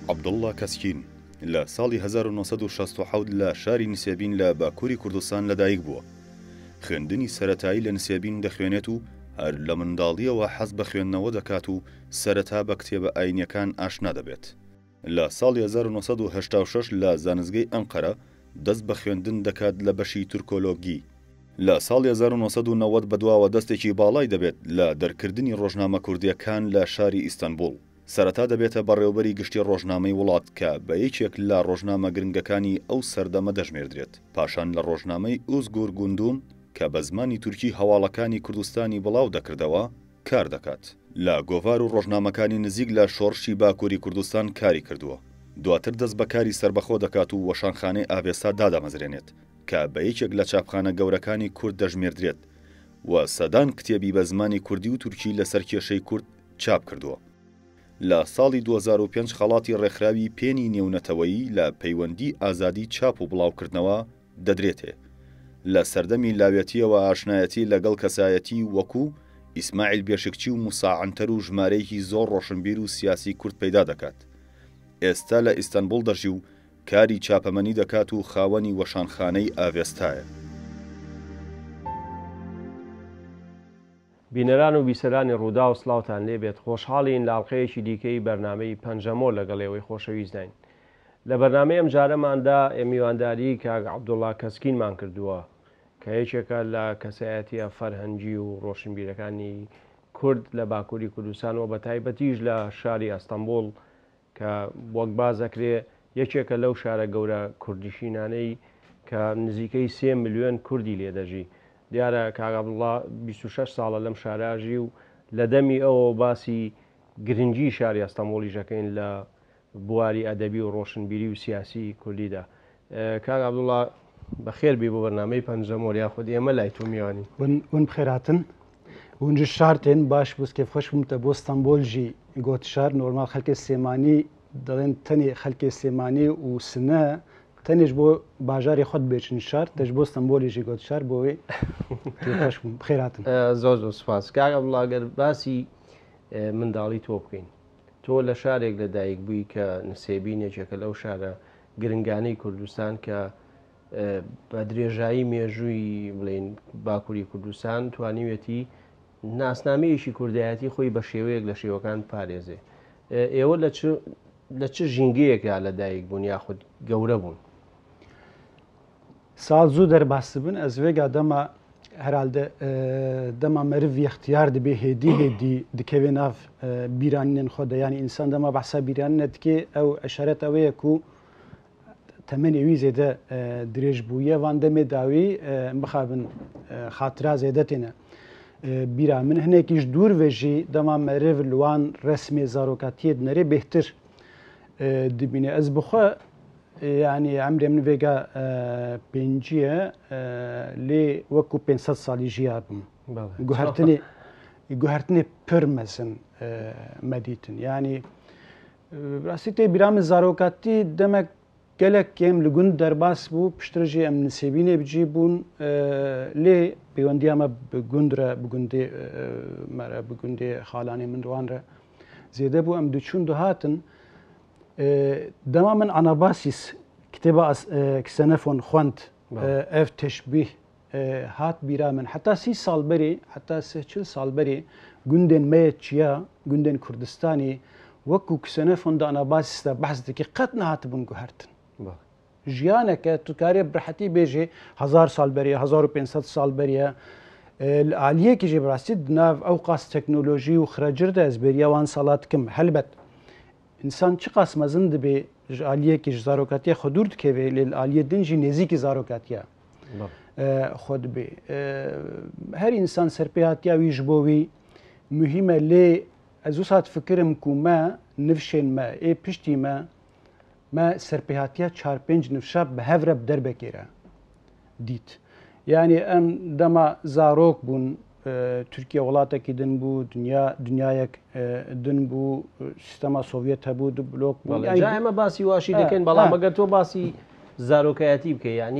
عەبدوڵڵا کەسکین لە ساڵی 1960 لە شاری نسێبین لە باکووری کوردستان لەدایک بووە. خوێندنی سەرەتایی لە نسێبین دەخوێنێت و هەر لە منداڵیەوە حەز بە خوێندنەوە دەکات و سەرەتا بە کتێبە ئاینیەکان ئاشنا دەبێت. لە ساڵی 1986 لە زانستگەی ئەنقەرە دەست بە خوێندن دەکات لە بەشی تورکۆلۆگی. لە ساڵی 1990 بەدواوە دەستێکی باڵای دەبێت لە دەرکردنی ڕۆژنامە کوردیەکان لە شاری ئیستانبول. سەرەتا دەبێتە بەڕێوەبەری گشتی ڕۆژنامەی وڵات کە بە یەکێک لە ڕۆژنامە گرنگەکانی ئەو سەردەمە دەژمێردرێت. پاشان لە ڕۆژنامەی ئوزگور گوندوم کە بە زمانی تورکی هەواڵەکانی کوردستانی بڵاو دەکردەوە کار دەکات. لە گۆڤار و ڕۆژنامەکانی نزیک لە شۆڕشی باکووری کوردستان کاری کردووە. دواتر دەست بەکاری سربەخۆ دەکات و وەشانخانەی ئاڤێستا دادەمەزرێنێت کە بە یەکێک لە چاپخانە گەورەکانی کورد دەژمێردرێت و سەدان کتێبی بە زمانی کوردی و تورکی لەسەر کێشەی کورد چاپ کردووە. لە ساڵی 2005 خەڵاتی ڕێکخراوی پێنی نێونەتەوەیی لە پەیوەندی ئازادی چاپ و بڵاوکردنەوە دەدرێتێ. لە سەردەمی لاوێتیەوە ئاشنایەتی لەگەڵ کەسایەتی وەکو ئیسماعیل بێشکچی و موسا عنتەر و ژمارەیەکی زۆر ڕۆشنبیر و سیاسی کورد پەیدا دەکات. ئێستا لە ئیستانبول دەژی و کاری چاپەمەنی دەکات و خاوەنی وەشانخانەی ئاڤێستایە. بینەران و بیسەرانی ڕوودا و سڵاوتان لێبێت. خۆشحاڵین لاڵقەیەکی دیکەی بەرنامەی پەنجەمۆ لەگەڵێەوەی خۆشەویستین. لە بەرنامەی ئەم جارەماندا میوانداری کاک عەبدوڵڵا کەسکینمان کردووە کە یەکێکە لە کەسایەتیە فەرهەنگی و ڕۆشنبیرەکانی کورد لە باکووری کوردستان و بە تایبەتیش لە شاری ئەستەمبۆڵ کە وەک بازەکرێ یەکێکە لەو شارە گەورە کوردیشینانەی کە نزیکەی 3 ملیۆن کوردی لێدەژی. دیارە کاک عەبدوڵڵا 26 ساڵە لەم شاراژی و لە دەمی ئەوە باسی گرنگی شاری ئەستەمبۆڵی ژەکەین لە بواری ئەدەبی و ڕۆشنبیری و سیاسی کوردیدا. کاک عەبدوڵڵا بەخێر بێ بۆ بەرنامەی پەنجەمۆ یاخود ئێمە لای تۆ میوانی ون بخێراتن ونج شارتێن باش بووسکێ خۆش بوومتە بۆ ئەستەمبۆڵژی گۆت شار نۆرمال خەلکێ سێمانی دەڵێن تەنێ خەلکێ سێمانی و سنە تەنێش بۆ باژاری خۆت بێچن شار تەش بۆ ئەستەمبۆڵیژی گۆت شار بۆی خۆش بووم بخێراتن. زۆر سوپاس. کاک عەبدوڵڵا گەر باسی منداڵی تۆ بکەین. تۆ لە شارێک لەدایک بووی کە نسێبینێکێکە لەو شارە گرنگانەی کوردستان کە بە درێژایی مێژووی بڵێن باکووری کوردستان توانیوێتی ناسنامەیەکی کوردایەتی خۆی بە شێوەیەک لە شێوەکان پارێزێ. ئێوە لە چ ژینگەیەکە لەدایک بوون یاخود گەورە بوون؟ ساڵ زوو دەرباس بن ئەس vêga dema herhalde dema meriv yextiyar dibe hêdî dikeve nav bîranînên xwe de yanî însan dema behsa bîranîne dike ew eşaret ew ye ku temenê wî zêde dirêj bûye van demê dawî bixabin xatira zêde têne bîra min hinekî ji dûr ve jî dema meriv li wan resmê zarokatiyê dinêrê bêhtir dibîne. Ez bi xwe yani emrê min vêga pêncî ye lê wekû 500 salî jiya bim. Guhertinê pir mezin medîtin. Yani rastî tê bîra min zarokatî demek gelek kêm li gund derbas bû piştre jî em nisêbînê bicî bûn lê pêwendiya me bi gund re bi gundê me re bi gundê xalanê min wan re zêde bû em diçûn dihatin dema min Anabasîs kitêba Ksenofon xwend ev teşbîh hat bîra min heta 30 sal berê heta 40 sal berê gundên me yê çiya gundên Kurdistanê wekû Ksenofon di Anabasîs de behs dike qet nehatibûn guhertin. Jiyaneke tu karî bi rehetî bêjî 1000 sal beriye 1500 sal beriye li aliyekî jî bi rastî di nav ew qas teknolojî û xrecir de ez bêriya wan sala dikim helbet însan çi qas mezin dibe ji aliyekî ji zarokatiya xwe dûr dikeve lê li aliyê din jî nêzîkî zarokatiya xwe dibe. Her însan serpêhatiya wî ji bo wî mühîm e lê ez wisa difikirim ku me nifşên me ê piştî me serpêhatiya 4-5 nifşa bi hev re bi derbekê re dît. Yani em dema zarok bûn Türkiye welatekî din bû dunyayek din bû sistema Sovyet hebû du blok bû. Emê basî waşî dikin beڵam eger tۆ basî zarokayetî bike yanî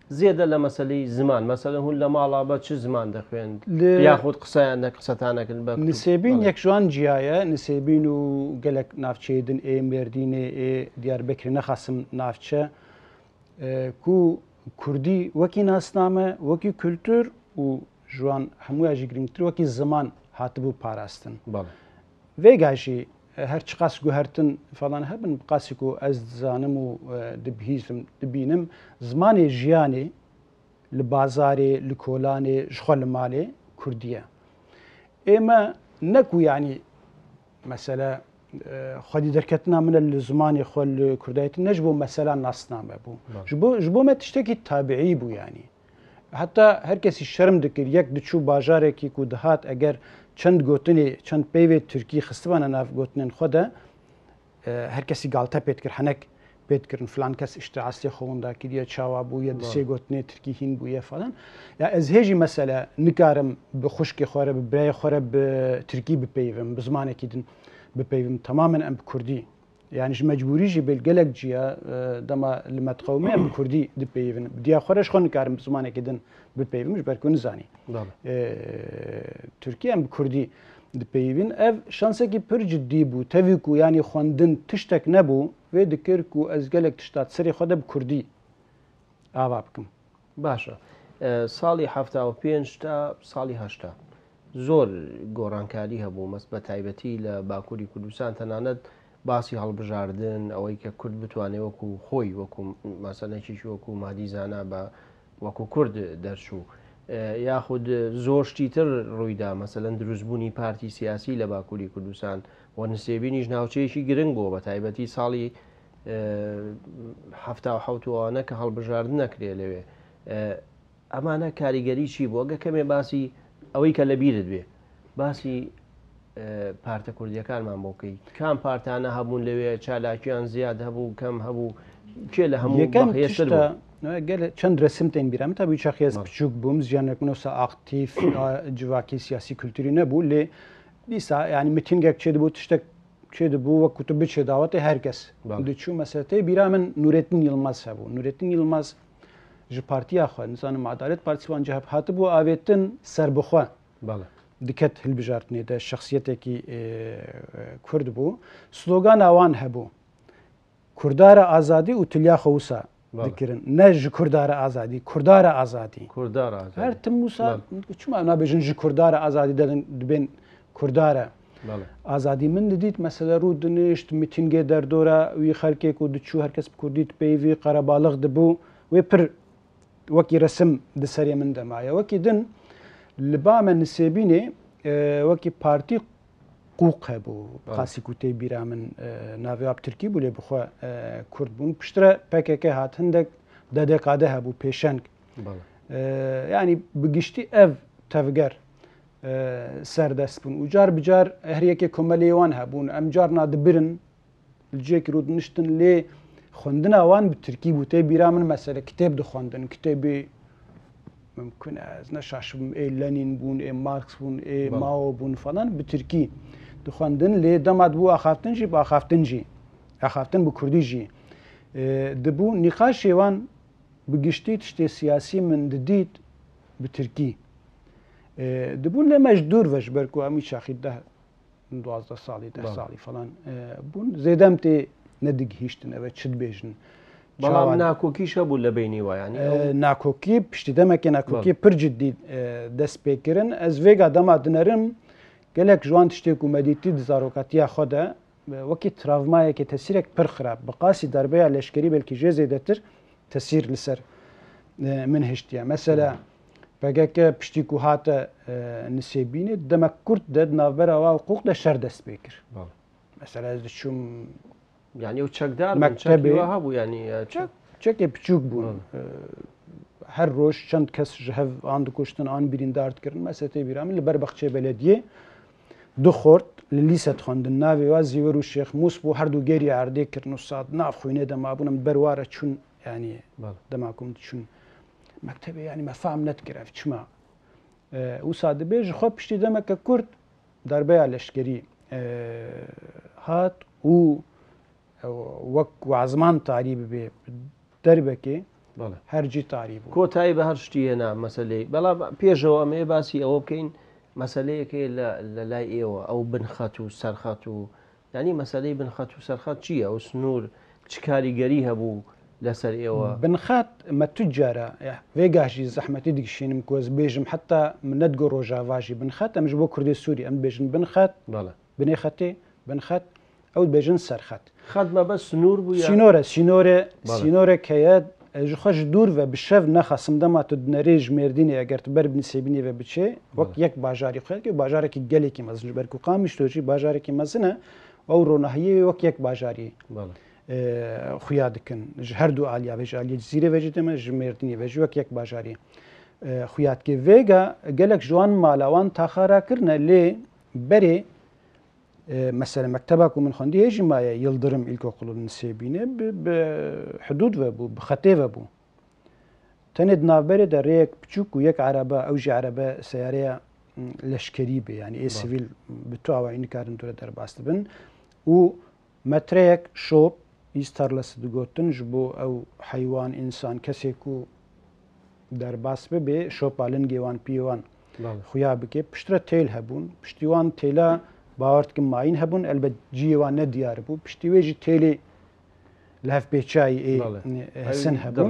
زێدە لە مەسلەی زمان مەسەلە هون لە ماڵا بە چ زمان دەخوێن یاخود قسەیان قسەتانەکەن بە نسێبین یەک جوان جیایە نسێبین و gelek navçeyên ê Mêrdînê ê Diyarbekirê nexasim navçe ku Kurdî wekî nasname wekî kültür û ji wan hemûya jî girîngtir wekî ziman hatibû parastin vêga jî her çi qas guhertin falan hebin qasî ku ez dizanim û dibihîzim dibînim zimanê jiyanê li bazarê li kolanê ji xwe li malê Kurdî ye ئێمە نەکو ینی مەسەلە خودی دەرکەتنا منە لە زمانی خۆ لە کوردایەتی نەش بۆ مەسەلا ناسنامە بوو ji بۆ me tiştekî tabiî bû yanî heta her kesî şerm dikir yek diçû bajarekî ku dihat eger çend gotinê çend peyvê Tirkî xistibane nav gotinên xwe de her kesî galta pê dikir henek pê dikirin filan kes işte aslê xewenda kiriye çawa bûye di sê gotinê Tirkî hîn bûye falan ya ez hêjî mesele nikarim bi xuşkê xwe re bi birayê xwe re bi Tirkî bipeyvim bi zimanekî din bipeyvim tamamen em bi Kurdî yani ji mecbûrî jî bêl gelek ciya dema li me diqewime em bi Kurdî dipeyvin diya xwe re ji xwe nikarim bi zimanekî din bipeyvim ji ber ku nizanî Tirkî em bi Kurdî dipeyvin ev şansekî pir ciddî bû tevî ku yanî xwendin tiştek nebû vê dikir ku ez gelek tişta serê xwe de bi Kurdî ava bikim باشە ساڵی 1970 تا ساڵی 80 زۆر گۆڕانکاری هەبوو مەست بە تایبەتی لە باکووری کوردستان تەنانەت باسی هەڵبژاردن ئەوەی کە کورد بتوانێت وەکو خۆی وەکو مەسەلەکیش وەکو مادیزانە بە وەکو کورد دەرچوو یاخود زۆر شتیتر ڕوویدا مەسەلەن دروستبوونی پارتی سیاسی لە باکووری کوردستان و نسێبینیش ناوچەیەکی گرنگ بووە بە تایبەتی ساڵی 1970وانە کە هەڵبژاردن نەکرێ لەوێ ئەمانە کاریگەری چی بوو ئەگە کەمێ باسی ئەوەی کە لە بیرت بێ باسی پارتە کوردیەکانمان بۆکەی کام پارتانە هەبوون لەوێ چالاکییان زیاد هەبوو کەم هەبوو کێ لە هەموو چەند رسم تێن بیرام تا بیچ خێز بچووک بووم ژیانێکنەوە ئاکتیف جواکی سیاسی کولتوری نەبوو لێ دیسا ینی متینگەک چێ بوو تشتێک چێ دەبوو وە کوتب بچێ داوەتی هەرکەس دچوو مەسەتەی بیرا من نورێتن یڵماز هەبوو نورێتن یڵماز ji partiya xwe nizanim Adalet Partî wan ciheb hatibû avêtin serbixwe diket hilbijartinê de şexsiyetekî Kurd bû slogana wan hebû Kurdara azadî û tiliya xewisa dikirin ne ji Kurdara azadî Kurdara azadî her tim wisa çima nabêjin ji Kurdara azadî dedin dibên Kurdara azadî min didît mesele rû dinişt mîtingê derdora wî xelkê ku diçû herkes bi Kurdî dipeyvî qerebalix dibû wê pir wekî resim di serê min demaye wekî din li ba me nisêbînê wekî partî qûq hebû qasî ku tê bîra min navê ab Tirkî bû lê bixwe Kurd bûn piştre PKK hat hindek dedekade hebû pêşeng yanî bi giştî ev tevger serdest bûn û car bi car heriyekê komelê wan hebûn em carna dibirin li ciyekî rû diniştin lê xwendina wan bi Tirkî bû tê bîra min mesele kitêb dixwendin kitêbê mümkün ez neşaşibim ê Lenin bûn ê Marx bûn ê Mao bûn falan bi Tirkî dixwendin lê dema dibû axaftin jî bi axaftin jî axaftin bi Kurdî jî dibû nîqaşê wan bi giştî tiştê siyasî min didît bi Tirkî dibûn lê me ji dûr ve ji ber ku em îşaxî 12 salî 10 salî falan bûn zêdem tê nedigihîştin ev çi dibêjin بەڵام ناکۆکیش هەبوو لە بینی وایانی ناکۆکی پشتی دەمەکە ناکۆکی پڕ جددی دەست پێکردن ئەس vêga dema dinêrim gelek ji wan tiştێک û medîtî di zarokatiya xwe de wekî travmayekê tesîrek pir xirab bi qasî derbeya leşkerî belkî jê zêdetir tesîr li ser min hiştiye mesela PKK piştî ku hate nisêbînê demek Kurd de navbera wa hukuk de şer dest pê kir mesela ez diçûm yani o çekdar mektebê hebû yani çekê piçûk bûn her roj çend kes ji hev an dikuştin an birîndar dikirin mesetê bîra min li ber Bexçê Belediyê du xort li lîse dixwendin navê wa Zîwer û Şêx Mûs bû her du gêriya erdê kirin û sat nav xwînê dema bûn em ber ware çûn yani dema ku min diçûn mektebê yani me fehm nedikir ev çima wisa dibê ji xwe piştî demeke Kurd derbeya leşkerî hat û وەک وازمان تاری ببێ دەربەکێ هەرجی تاری بوو کۆتایی بە هەر شتی هێنا مەسلەی بەڵام پێشەوە ئەمێ باسی ئەوە بکەین مەسلەیەکی لە لای ئێوە ئەو بنخەت و سەرخەت و ینی مەسلەی بنخەت و سەرخەت چییە ئەو سنوور چ کاریگەری هەبوو لەسەر ئێوە بنخات مە تو جارە وێگاشی زەحمەتی دیکشینم کۆز بێژم حتا منەت گۆ ڕۆژاواژی بنخات ئەمش بۆ کوردی سووری ئەم بێژن بنخات بنێ خەتێ بنخەت ئەو بێژن سەرخەت خەتمە بە سنوور بوو سینۆرە کەیە خۆش دوور بە بشەف نەخەسم دەما تو دنەرێ ژمێردینی ئەگەرت بەر بنسێبینی بە بچێ وەک یەک باژاری خوێت باژارێکی گەلێکی مەزن بەرک و قامیشتۆژی باژارێکی مەزنە ئەو ڕۆنەهەیە وەک یەک باژاری خویا دکن هەردوو ئالیا بێژ ئالی زیرە بێژی دەمە ژمێردنی بێژ وەک یەک باژاری خویاتکە vێگە gelek ji wan malawan taxarakirine lê berê mesela mekteba ku min xwendî jî maye Yıldırım İlkokulun Nisêbînê bi hudûd vebû bi xetê vebû tenê di navberê de rêyek piçûk û yek erebe ew jî erebe seyareya leşkerî bê yanî ê sivîl bi tu awayî nikarin tu re derbas dibin û metreyek şop îz tarlası digotin ji bo ew heywan însan kesê ku derbas bibe şopalin gêwan pîwan xuya bike piştre têl hebûn piştî wan têla باور dikim mayîn hebûn elbet ciyê wan ne diyar bû piştî wê jî têlê li hevpêçayî hesin hebûn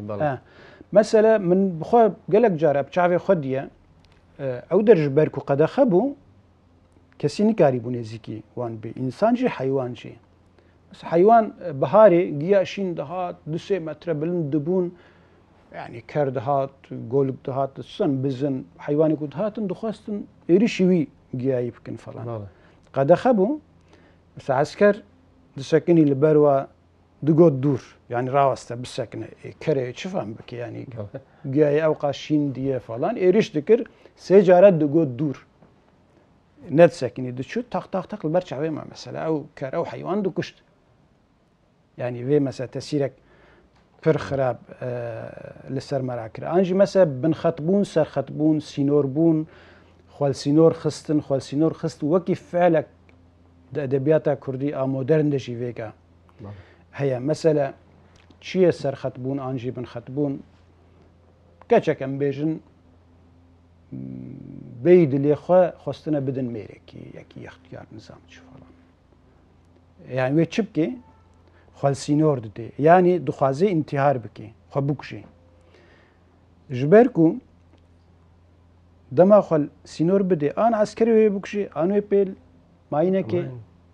mesela min bixwe gelek care çavê xwe diye ew der ji ber ku qedexe bû kesî nikarî bû nêzîkî wan bê însan jî heywan jî heywan biharê giya şîn dihat du sê metre bilind dibûn yani ker dihat goluk dihat sen bizin heywanê ku dihatin dixwastin êrişî wî giyayî bikin falan qedexe bû mesela esker disekinî li ber we digot dûr yani raweste bisekine kerê çi fem bike yani giyayê ew qa şîn diye falan êriş dikir sê care digot dûr ne disekinî diçû tak tak tak li ber çavê me mesela ew ker ew heywan dikuşt yani vê mesela tesîrek pir xirab li ser me ra kir an jî mesela binxetbûn serxetbûn sînorbûn xwelsînor xistin xwelsînor xist wekî feelek di edebiyata Kurdî a modern de jî vêga heye mesela çi ye serxetbûn an jî binxetbûn keçek em bêjin bêyî dilê xwe xwestine bidin mêrekî yekî yextiyar nizam çi falan yani wê çi bike xwelsînor dide yanî dixwaze intihar bike xwe bikuşe ji ber ku dema xwe sînor bide an eskerê wê bikuşê an wê pêl mayînekê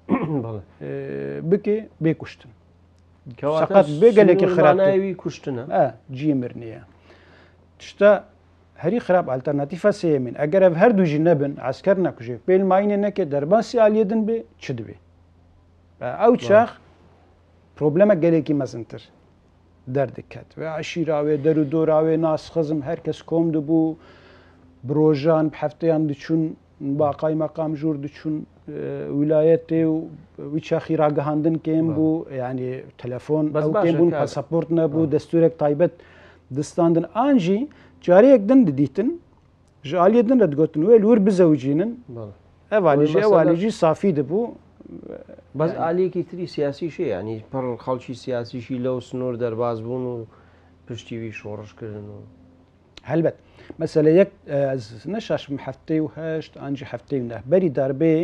bike bê kuştin seqet bê gelekî xirabî kuştin ciyê miriniye tişta herî xirab alternatîfa sêyê min eger ev her du jî nebin esker nekuje pêl mayînê neke derbasî aliyê din bê çi dibe ew çax problemek gelekî mezintir derdiket ve eşîra wê der û dora wê nas xizm herkes kom dibû bi rojan bi hefteyan diçûn baqay meqam jûr diçûn wilayetê û wî çaxî ragihandin kêm bû yanî telefon ew kêm bûn pasaport nebû destûrek taybet distandin an jî cariyek din didîtin ji aliyê din re digotin wê li wir bizewicînin ev alî jî ew alî jî safî dibû بەس ئالێکی تری سیاسیشی ینی پڕ خەڵکی سیاسیشی لەو سنوور دەرباز بوون و پشتیوی شۆڕشکردن و هەلبەت مەسەلە یەک نەشاشم هەفتەی و هەشت ئەنجی هەفتەی و نە بەری دەربێ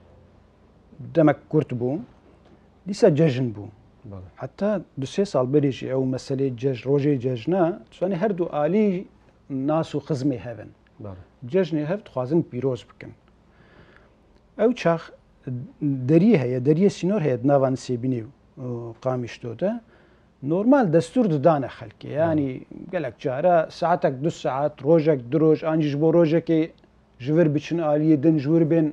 دەمەک کورت بوو دیسە جەژن بوو حتا دو سێ ساڵ بەرێژی ئەو مەسلەی جەژ ڕۆژەی جەژنە توانێ هەردوو ئالی ناس و خزمێ هەبن جەژنێ هەفت خوازن پیرۆز بکەن ئەو چاخ دەریە هەیە دەریە سینۆر هەیە ناوان سێبینی و قامیشتۆدە نۆرمال دەستور ددانە خەلکی ینی gelek جارە ساعتێک دو ساعت ڕۆژێک درۆژ ئەنجیش بۆ ڕۆژێکی ژور بچن ئالیە دن ژور بێن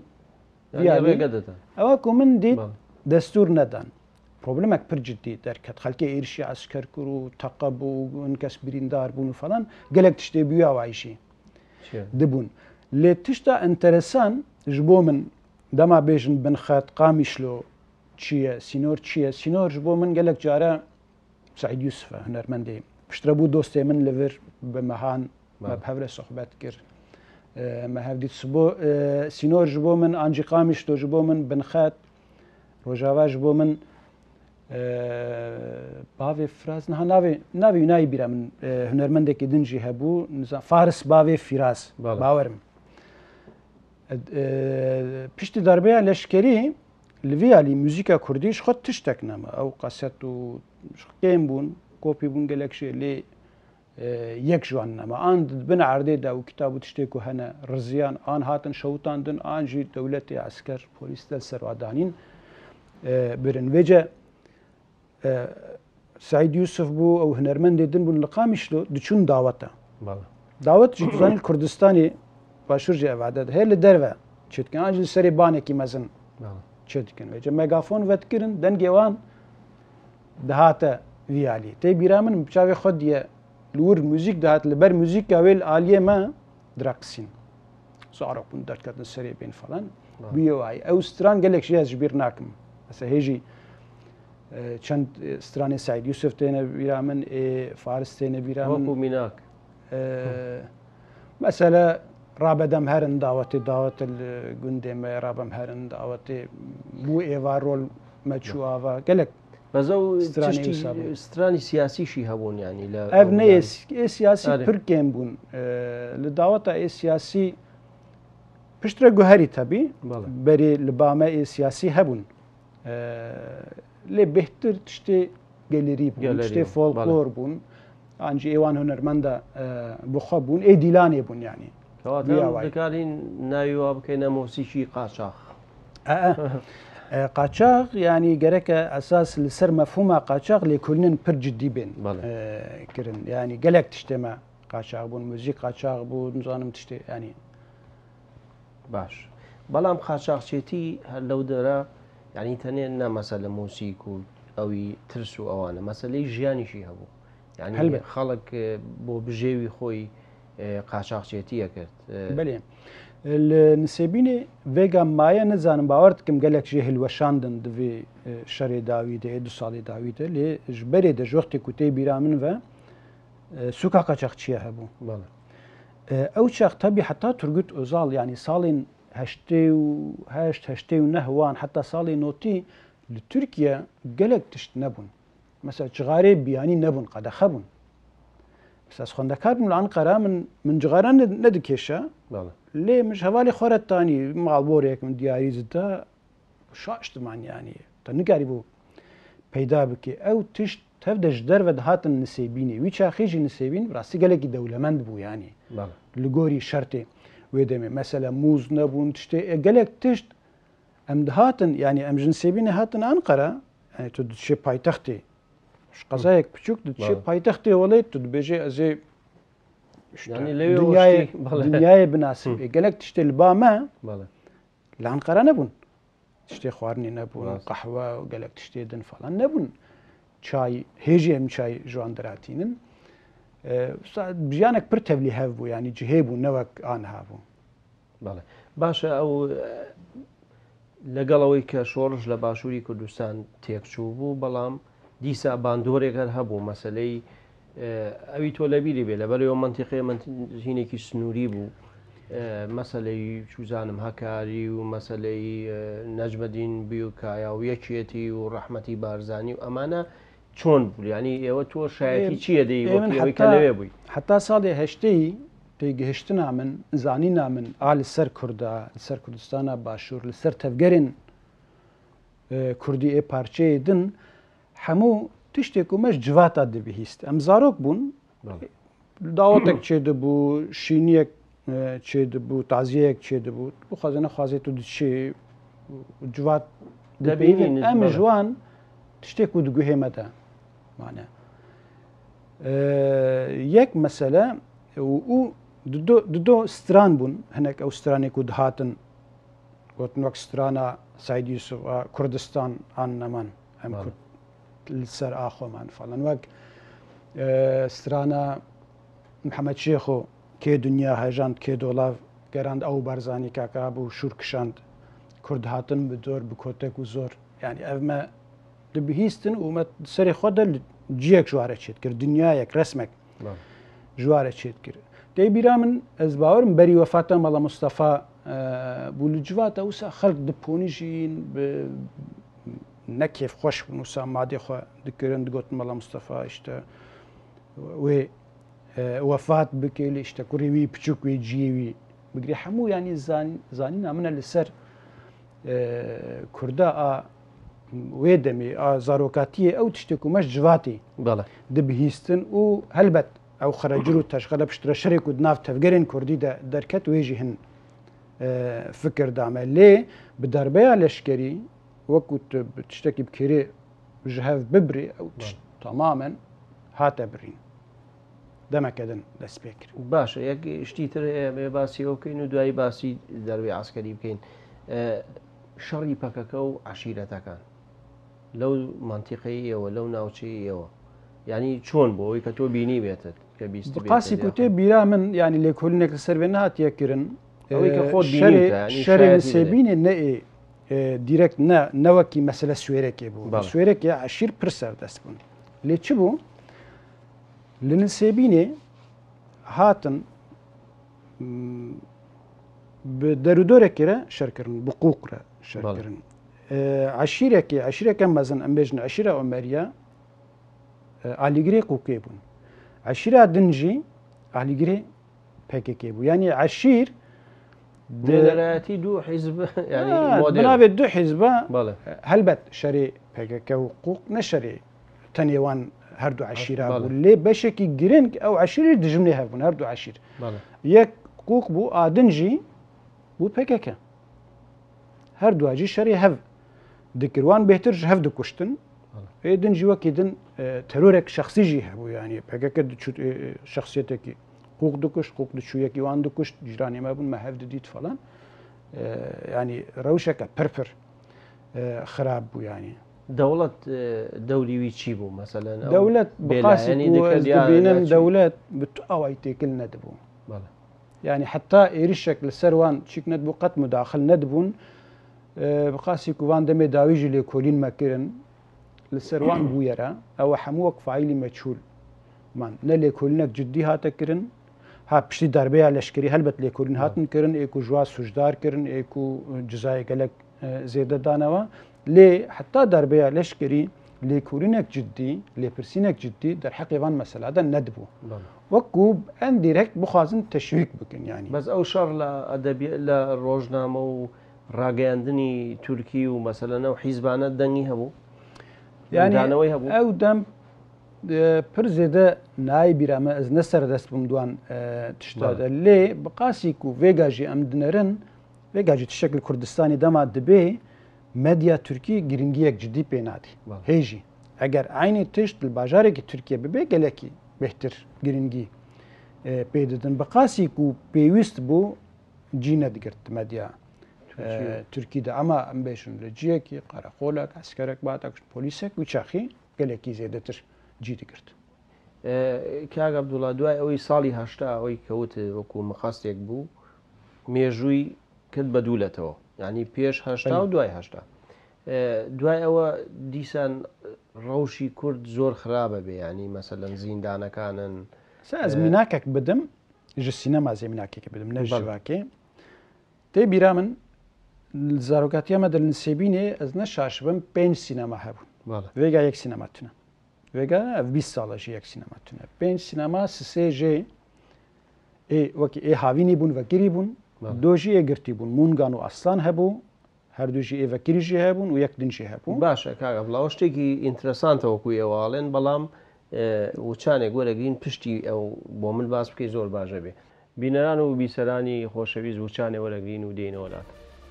ئەوە کو من دیت دەستور نەدان پرۆبلمێک پر جددی دەرکەت خەلکی ئێرشی ئەسکەر کرد و تەقە بوو ئەن کەس بریندار بوون و فەڵان gelek tiştê bûya wayîşî dibûn lê tişta enteresan ji bo min dema bêjin binxet qamişlo çi ye sînor çi ye sînor ji bo min gelek care Saîd Yusuf hunermendê piştre bû dostê min li vir bi mehan me bi hev re sohbet kir me hev dît bo sînor ji bo min an jî qamişlo ji bo min binxet rojava ji bo min bavê firaz niha navê nayê bîra min hunermendekî din jî hebû Faris bavê Firaz bawerim piştî darbeya leşkerî li vê alî muzîka Kurdî ji xwe tiştek nema ew qaset û kêm bûn kopî bûn gelek jê lê yek ji wan nema an dibin erdê de û kitab û tiştê ku hene riziyan an hatin şewitandin an jî dewletê esker polîs del ser wadanîn birin vêce Saîd Yusuf bû ew hunermendê din bûn li Qamişlo diçûn daweta dawet jî dizanî Kurdistanê başûr jî evade hê li derve çêdikin an jî li serê banekî mezin çêdikin vêce megafon vetkirin dengê wan dihate vî alî tê bîra min çavê xwe diye li wir muzîk dihat li ber muzîka wê li aliyê me diraqisîn zarok bûn derdketin serê bên falan bûye wayî ew stran gelek jî ez ji bîr nakim mesela hêjî çend stranê Saîd Yusuf têne bîra min Faris têne bîra min mînak mesela rabedem herin dawetê dawet li gundê me rabem herin dawetê bû êva rol me çû ava gelek strانی سیاسیشی هەبوون ینی لە ev ne siyasî pir kêm bûn li daweta siyasî piştre guherî tebî berê li bame siyasî hebûn lê bêhtir tiştê gelêrî bûn tiştê folklor bûn an jî êwan hunermenda bixwe bûn ê dîlanê bûn yanî dikarîn navî wa bikەinە mosîkî qaçax qaçax yanî gereke esas li ser mefhûma qaçax lêkolînên pir ciddî bên kirin yanî gelek tiştê me qaçax bûn muzîk qaçax bû nizanim tiştê yanî baş بەڵام قاچاقچێتی هەر لەو دەرە یعنی تەنێ نامەسە لە مۆسیک و ئەوی ترس و ئەوانە مەسلەی ژیانیشی هەبوو یعنی خەڵک بۆ بژێوی خۆی قاچاقچێتیە کرد بەێ نسێبینێ vêga maye nizanim bawer dikim gelek jê hilweşandin divê şerê dawî de du salê dawî de lê ji berê de ji wextê ku tê bîra min ve sûka qaçaxçiye hebû ew çax tebî heta Turgut Özal yanî salên heştê û neh wan heta salê notî li Tirkiye gelek tişt nebûn mesela cixarê biyanî nebûn qedexe bûn mesela xwendekar bûm li Enqera min cixaran nedikêşe lê min ji hevalê xwe re tanî malborek min diyarî zida şaştiman yanî te nikarîbû peyda bikê ew tişt tev de ji derve dihatin nisêbînê wî çaxê jî nisêbîn rastî gelekî dewlemend bû yanî li gorî şertê wê demê mesela mûz nebûn tiştê gelek tişt em dihatin yanî em ji nisêbînê hatin Enqera yani tu diçî paytextê ji qezayek biçûk diçî paytextê welê tu dibêjî ez ê dünyayê binasib gelek tiştê li ba me li Enqera nebûn tiştê xwarinê nebûn qehwe û gelek tiştê din falan nebûn çay hêjî em çay ji wan diratînin jiyanek pir tevlî hev bû yanî cihê bû ne wek aniha bû باشە ئەو لەگەڵەوەی کە شۆڕش لە باشووری کوردستان تێکچوو بوو بەڵام دیسا باندۆرێک هەر هەبوو مەسلەی ئەوی تۆ لەبیری بێ لەبەرەوە منتیقی ژینێکی سنووری بوو مەسلەی چوزانم هەکاری و مەسلەی نەجمەدین بیوکایە و یەکێتی و ڕەحمەتی بارزانانی و ئەمانە چۆن بوو ینی ئێوە تۆ شایەتی چیە دەی کە لەوێ بووی حتا ساڵی هەشتەی تێگەهشتنا من زانینا من ئا li ser Kurda li ser Kurdistana başûr li ser tevgerên Kurdî ê parçeyê din hemû tiştê ku me ji civata dibihîst em zarok bûn dawetek çê dibû şîniyek çê dibû taziyeyek çê dibû bixwaze nexwazê tu diçî civat dibînin em ji wan tiştê ku diguhê me de mane yek mesele û du stran bûn hinek ew stranê ku dihatin gotin wek strana Saîd Yusuf a Kurdistan an neman em li ser axweman falan wek strana Mihemed Şêxo kê dunya hejand kê dolav gerand ew barzanî kaka bû şûr kişand Kurd hatin bi dor bi kotek û zor yani ev me dibihîstin û me serê xwe de li ciyek ji ware çêtkir dunyayek resmek ji ware çêtkir tê bîra min ez bawerim berî wefata Mala Mustefa bû li civata wisa xelk diponîjîn bi نەکێف خۆش بوون و سامادێخوا دکردن دگوتن مەڵە مستەفا شتە وێ وەفات بکێ لە شتە کوڕێوی بچووکوێ جیێوی بگری هەموو ینی زانینا منە لەسەر کووردا وێ دەمێ زارۆکاتیە ئەو تشتێک و مەش جواتی دەبهیستن و هەلبەت ئەو خەرەجر و تەشغەلە پشترە شەرێک و ناو تەفگەرێن کوردی دەرکەت وێژی هەن فکردامە لێ بدەربەیە لەشکەری وەکو تشتێکی بکرێ ji hev bibrê ew tamamen hate birîn demekdin dest pê kir. باش یەک شتی تر ێ باسی ئەو بکەین و دوایی باسی دەروێ عسکەری بکەین شەڕی پەکەکە و عشیرەتەکان لەو منتیقەیەوە لەو ناوچەیەوە ینی چۆن بۆ ئەوی کە تۆ بینی بێتت کە قاسی کوتێ بیرا من ینی لێکۆلینێک لە سەر نهاتیەکردن ئەوەی کە خۆت شەرێ سێبینێ نەئێ دیرەکت نەوەکی مەسلە سوێرەکێ بوو سوێرەێکی عشیر پر سەردەست بوون لێ چ بوو لە نسێبینێ هاتن دەرودۆرێکێرە شەرکردن بقوقرە شەرکردن عشیرەکە مەزن ئەمبێژنە عشیرە ئۆمەریە ئالیگرێ قوکێ بوون عشیرا دنجی ئالیگرێ پێکێکێ بوو ینی عشیر دەرایەتی دوو حیزب نابێت دوو حیزبە هەلبەت شەرێ پێکەکە و قوق نەشەرێ تەنێوان هەردوو عشیرا بوو لێ بەشێکی گرنگ ئەو عشیری دژمنێ هەبوون هەردوو عشیر یەک قوق بوو ئادنجی بوو پێکەکە هەردوواجی شەری هەv دکردوان بهتر ji hev dikuştin ê din jî wekî din terorek şexsî jî hebû yanî pekeke şexsiyetekî قوق دکش قوق دچوویەکی وان دکشت جیرانی ما بوون مە هەف دید فلان ینی ڕەوشەکە پرپر خراپ بوو ینی دەوڵەت دەوریوی چی بوو مەسەلەن دەوڵەت بینم دەوڵەت ئەوای تێکل نەدەبوو ینی حتا ئێریشێک لە سەروان چیک نەدبوو قەت مداخل نەدبوون بقاسی کووان دەمێ داویژی لێ کۆلین مەکردن لە سەروان بوویەرە ئەوە هەموو وەک فعیلی مەچول مان نە لێکۆلینەک جددی هاتەکردن ها پشتی دەربەیە لەشکری هەلبەت لێکۆلین هاتنکردن ئێک و ژوا سوژدارکردن ئێک و جزایەکەلک زێدەدانەوە لێ حتا دەربەیە لەشکری لێکۆلینێک جددی لێپرسینێک جددی دەرحەقیوان مەسەلادە نەدبوو وەکو ئەن دیرەکت بخوازن تەشویک بکەن ینی بەس ئەو شەڕ لە ئەدەبی لە ڕۆژنامە و ڕاگەیاندنی تورکی و مەسەلەنە و حیزبانە دەنگی هەبوو یانیانەوەی هەبوو ئەو دەم پر زێدە نای بیرامە ئەز نەسەر دەست بم دوان تشتادە لێ بقاسی و vێگاژی ئەم دنەرن vێگاژی تشکل کوردستانی دەما دەبێ مەدیا تورکی گرنگیەک جددی پێناتی هێژی ئەگەر عینی تشت لە باژارێکی تورکیا ببێ گەلێکی بهتر گرنگی پێدەدن بەقاسی و پێویست بوو جی نەدگرت مەدیا تورکیدا ئەمە ئەم بێشن لە جیەکی قەرەقۆلێک ئەسکەرێک باتەکشت پۆلیسێک و چاخی گەلێکی زێدەتر جی دەگرت کاک عەبدوڵڵا دوای ئەوەی ساڵی هەشتا ئەوەی کەوت وەکو مەخاستێک بوو مێژووی کرد بە دوولەتەوە ینی پێش هەشتا و دوای هەشتا دوای ئەوە دیسان ڕەوشی کورد زۆر خراپە بێ ینی مەسەلەن زیندانەکانن ئەزمیناکێک بدەم ژ سینەما زێمیناکێکی بدەم نەژواکێ تێ بیرا من زارۆکاتیەمە دەنسێبینێ ئەز نەشاشبم 5 سینەما هەبوون vێگا یەک سینەماتونە vێگا 20 ساڵەژی یەک سینەماتونە 5 سینەما سێژێ وەکی ئێ هاوینی بوون vekirî بوون دۆژی ئێگرتی بوون مونگان و ئەسلان هەبوو هەردووژی ئێڤەکریژی هەبوون و یەک دنجی هەبوو باشە کاک عەبدوڵڵا شتێکی ئینترەسانتەوەکو ئێواڵێن بەڵام وچانێک وەرەگرین پشتی ئەو بۆ من باس بکەی زۆر باشە بێ بینەران و بیسەرانی خۆشەویست وچانێ وەرەگرین و دێنەوەلات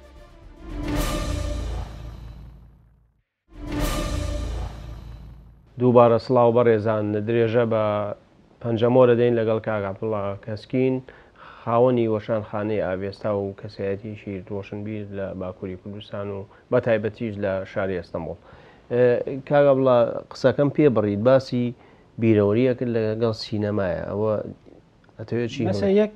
دووبارە سڵاو بەڕێزان درێژە بە پەنجەمۆرە دەین لەگەڵ کاک عەبدوڵڵا کەسکین خاوەنی وەشانخانەی ئاوێستا و کەسایەتیشی ڕۆشنبیر لە باکووری کوردستان و بە تایبەتیش لە شاری ئەستەمبوڵ کاک عەبدوڵڵا قسەکەم پێ بڕید باسی بیرەوەریە کرد لەگەڵ سینەمایە ئەوە ئەتەوێت چی یەک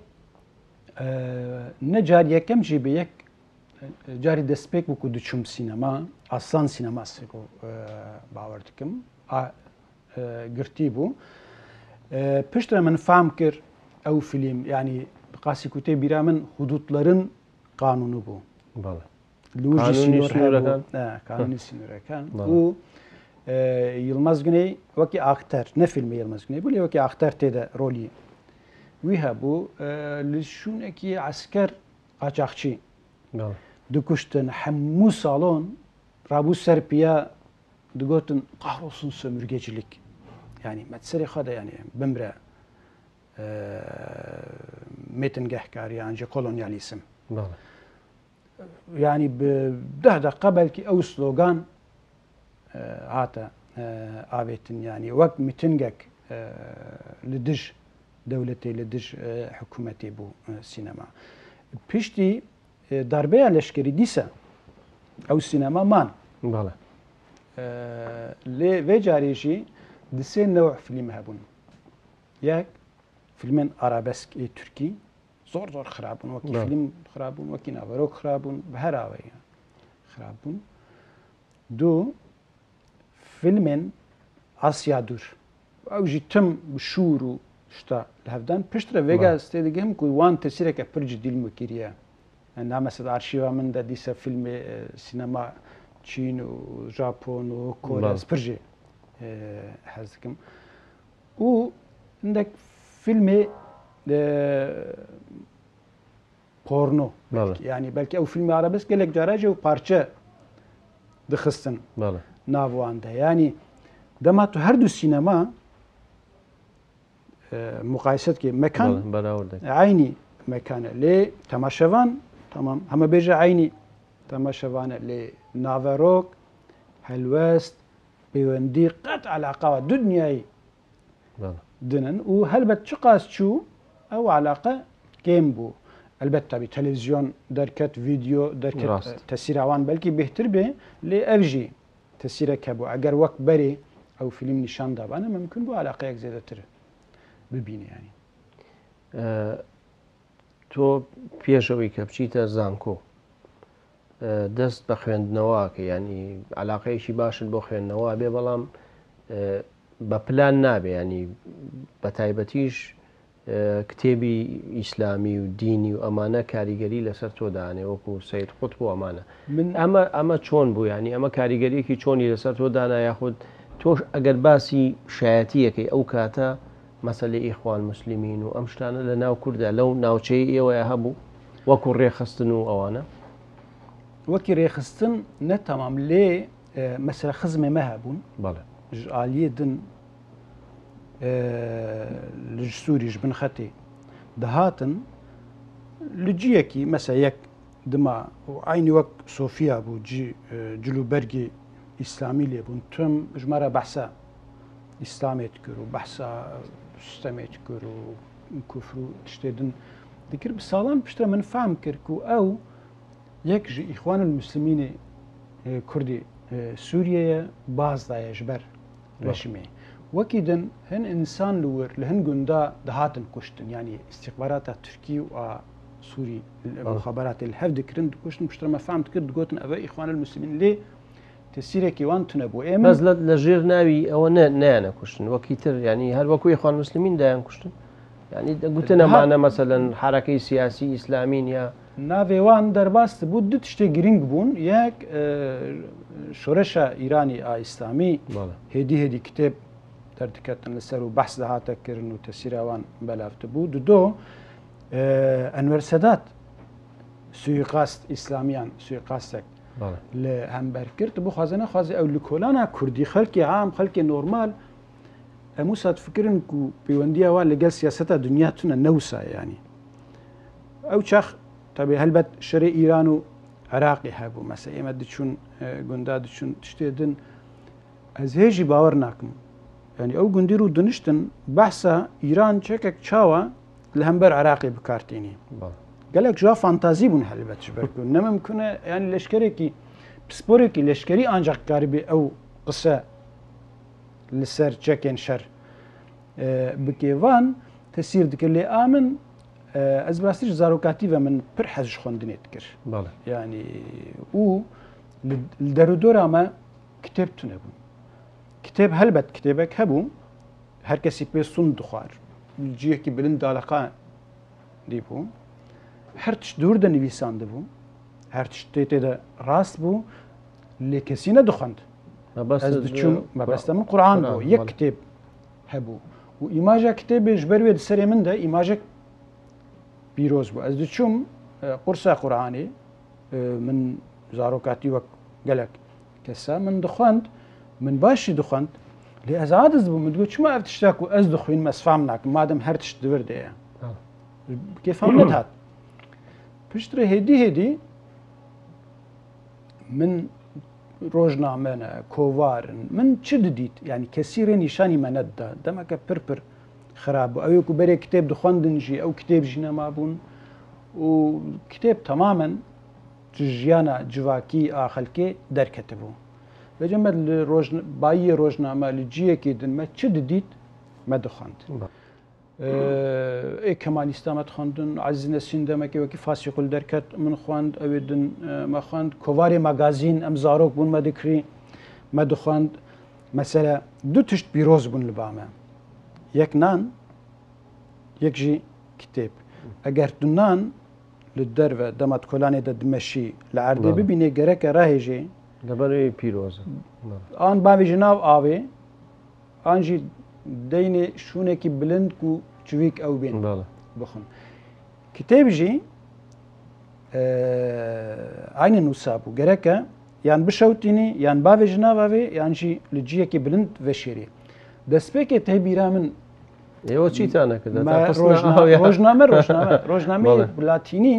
نەجار یەکەم ژی بە یەک جاری دەستپێک وەکو دوچوم سینەما ئاسان سینەماسێک و باوەڕ دکم گرتی بوو پشتە من فام کرد ئەو فیلم ینی بقاسی کوتێ بیرا من حدودلەرن قانونو بوو لوژی قانونی سینۆر سنوورەکان؟ کانونی سینۆرەکان و یڵمەز گونەی وەکی ئاختەر نەفیلمی یڵمەز گونەی بوو لێ وەکی ئاختەر تێدا ڕۆلی وی هەبوو لە شوونێکی عسکەر قاچاقچی دوکوشتن هەموو ساڵۆن ڕابوو سەر پیا دگوتن قاڕۆسن سۆمرگەجلک ینی مەسەری خۆدا ینی بمرە مێتنگەهکاری یانجە کۆلۆنیالیسم ینی ده دقه بەلکی ئەو سلۆگان هاتە ئاوێتن ینی وەک میتنگێک لە دژ دەولەتێ لە دژ حکوومەتێ بوو سینەما پشتی داربەیە لەشکری دیسە ئەو سینەمامان لێ وێ جارێژی دسێ نەوە فیلم هەبوون یەک فیلمێن ئارابەسک تورکی زۆر زۆر خراپبوون وەکی فیلم خراپبوون وەکی ناوەرۆک خراپبوون بە هەراوەیە خراپبوون دوو فیلمێن ئاسیا دوور ئەوژی تم شور و شتا لە هەفتان پشترە ڤێگا ستێ دەگەم کو وان تەسیرێکە پرج دیل وەکیریە نامەسەد ئارشیوا من دە دیسە فیلمێ سینەما چین و ژاپۆن و کۆرەز پرژێ حەز دەکەم و هەندێک فیلمێ پۆرنۆ ینی بەلکی ئەو فیلمی ئارابەسک گەلێک جاراژێ و پارچە دخستن ناواندا ینی دەما تو هەردوو سینەما مقایسەت کێ مەکان عینی مەکانە لێ تەماشەوان تەمام هەمە بێژە عینی تەماشەوانە لێ ناڤەرۆک هەلوەست پەیوەندی قەت علاقاوە دوو دنیایی دنن و هەلبەت چ قاس چوو ئەو علاقە کێم بوو ئەلبەت تابی تەلەڤیزیۆن دەرکەت ڤیددیۆ دەرکەت تەسیراوان بەلکی بهتر بێ لێ ئەڤژی تەسیرەکە بوو ئەگەر وەک بەرێ ئەو فیلم نیشان دابانە ممکن بوو علاقەیەک زیاتر ببینیانی تۆ پێشەوەی کە بچیتە زانکۆ دەست بە خوێندنەوەکە ینی علاقەیەکی باشن بۆ خوێندنەوە بێ بەڵام بە پلان نابێ ینی بە تایبەتیش کتێبی ئیسلامی و دینی و ئەمانە کاریگەری لەسەر تۆدانێ وەکو سید قوت بۆ ئەمانە ئەمە چۆن بوو ینی ئەمە کاریگەریەکی چۆنی لەسەر تۆدانا یاخود تۆش ئەگەر باسی شایەتیەکەی ئەو کاتە مەسەلەی ئیخوان موسلیمین و ئەم شتانە لە ناو کووردا لەو ناوچەی ئێوەیە هەبوو وەکو ڕێخستن و ئەوانە وەکی ڕێخستن نەتەمام لێ مەسەلە خزمێ مەهەبوون عالیە دن لە سووریش بنخەتێ دەهاتن لە جیەکی مەسە یەک دما و عینی وەک سۆفیا بوو جلوبەرگی ئیسلامی لێبوون تم ژمارە بەحسە ئیسلامێت کرد و بەحسا سیستەمێت کرد و کوفر و شتێدن دەکرد بە ساڵان پشتە من فام کرد و ئەو یەک ژ ئیخوان المسلمینێ کوردی سووریەیە بازدایە ژبەر ڕەشمێ وەکی دن هەن ئینسان لور لە هەن گوندا دەهاتن کوشتن ینی استیخباراتە تورکی و سووری مخابراتی لە هەف دەکردن کوشتن پشتەمە فام کرد گوتن ئەوە ئیخوان المسلمین لێ تەسیرێکی وان تونە بۆ ئێمە بەس لە ژێر ناوی ئەوە نیانە کوشتن وەکی تر ینی هەر وەکو ئیخوان موسلیمین دایان کوشتن ینی دەگوتن ئەمانە مەسەلەن حرەکەی سیاسی ئیسلامین یا ناوێوان دەرباست بوو دو تشتێ گرنگ بوون یەک شۆرەشە ئیرانی ئایسلامی هێدی هێدی کتێب دەردکەتن لەسەر و بەحس دەهاتەکردن و تەسیراوان بەلافتە بوو دو ئەنوەر سەدات سویقاست ئیسلامیان سویقاستێک لە هەمبەر کرد بۆ خوازە نەخوازی ئەو لە کۆلانە کوردی خەڵکی عام خەڵکی نۆرمال ئەموو سات فکرن و پەیوەندیەوە لەگەڵ سیاسەتە دنیا تونە نەوسایانی ئەو چاخ تەبێ هەلبەت شەرێ ئیران و عراقی هەبوو مەسە ئێمە دچون گوندا دچون شتێدن ئەز هێژی باوەڕ ناکەم ینی ئەو گوندی و دنیشتن بەحسە ئیران چێکێک چاوە لە هەمبەر عراقی بکارتێنی گەلێک ژوا فانتازی بوون هەلبەت بەرکردن نەممکنە ینی لەشکرێکی پسپۆرێکی لەشکری ئانجاقکاری بێ ئەو قسە لەسەر چەکێن شەر بکێوان تەسیر دکرد لێ ئامن ئەس باستیش زارۆکاتیڤە من پر حەزش خوێندنێت کرد ینی و دەرودۆرامە کتێب تونە بوون کتێب هەلبەت کتێبێک هەبوو هەر کەسی پێ سون دخوار جیەکی بلند داڵەقا دیبوو هەر تشت دوور دەنویسان دەبوو هەر شتێ تێدا ڕاست بوو لێ کەسی نەدخواند ئەس دچوم مەبەستە من قورآن بوو یەک کتێب هەبوو و ئیماژە کتێبێش بەروێ سەرێ مندا ئیماژێک پیرۆز بوو ئەس دچوم قورسا قورآانێ من زارۆکاتی وەک گەلک کەسا من دخواند من باشی دخواند لێ ئەزادز بوو من چما ئەف تشتاک و ئەس دخوین مەسفام ناکەم مادەم هەر تشت دووردەیە کێفام نەهات پشترە هێدی من ڕۆژنامەنە کۆوارن من چ ددیت ینی کەسی رێ نیشانی مەنەتدا دەمەکە پرپر خراپ بوو ئەوێک و بەرێ کتێب دخواندنژی ئەو کتێبژی نەمابوون و کتێب تەمامەن ژیانە جوواکی ئاخەلکێ دەرکەتە بوو بەجەمە باییە ڕۆژنامە لە جیەکی دنمە چ ددیت مە دخواند کەمالیستامەت خواندن عزیزنە سیندەمەکی وەکی فاسیقل دەرکەت من خواند ئەوێ دن مەخواند کۆوارێ ماگازین ئەم زارۆک بوون مەدەکری مە دخواند مەسەلە دوو تشت پیرۆز بوون لە بامە یەک نان یەکژی کتێب ئەگەر دونان لە دەرە دەمات کۆلانێدا دمەشی لە ئاردێ ببینێ گەرەکە ڕاهێژێ لەبەرەوەی پیرۆزە ئان باوێژی ناو ئاوێ ئانجی دەینێ شوونێکی بلند و چویک ئەو بێن بخۆن کتێبژی ئاینە نووسا بوو گەرەکە یان بشەوتینی یان باوێژ ناواوێ یانجی لە جیەکی بلند وەشێری دەستپێکێ تێبیرا من ئێوە چیتانەکرد ڕۆژنامە بلاتینی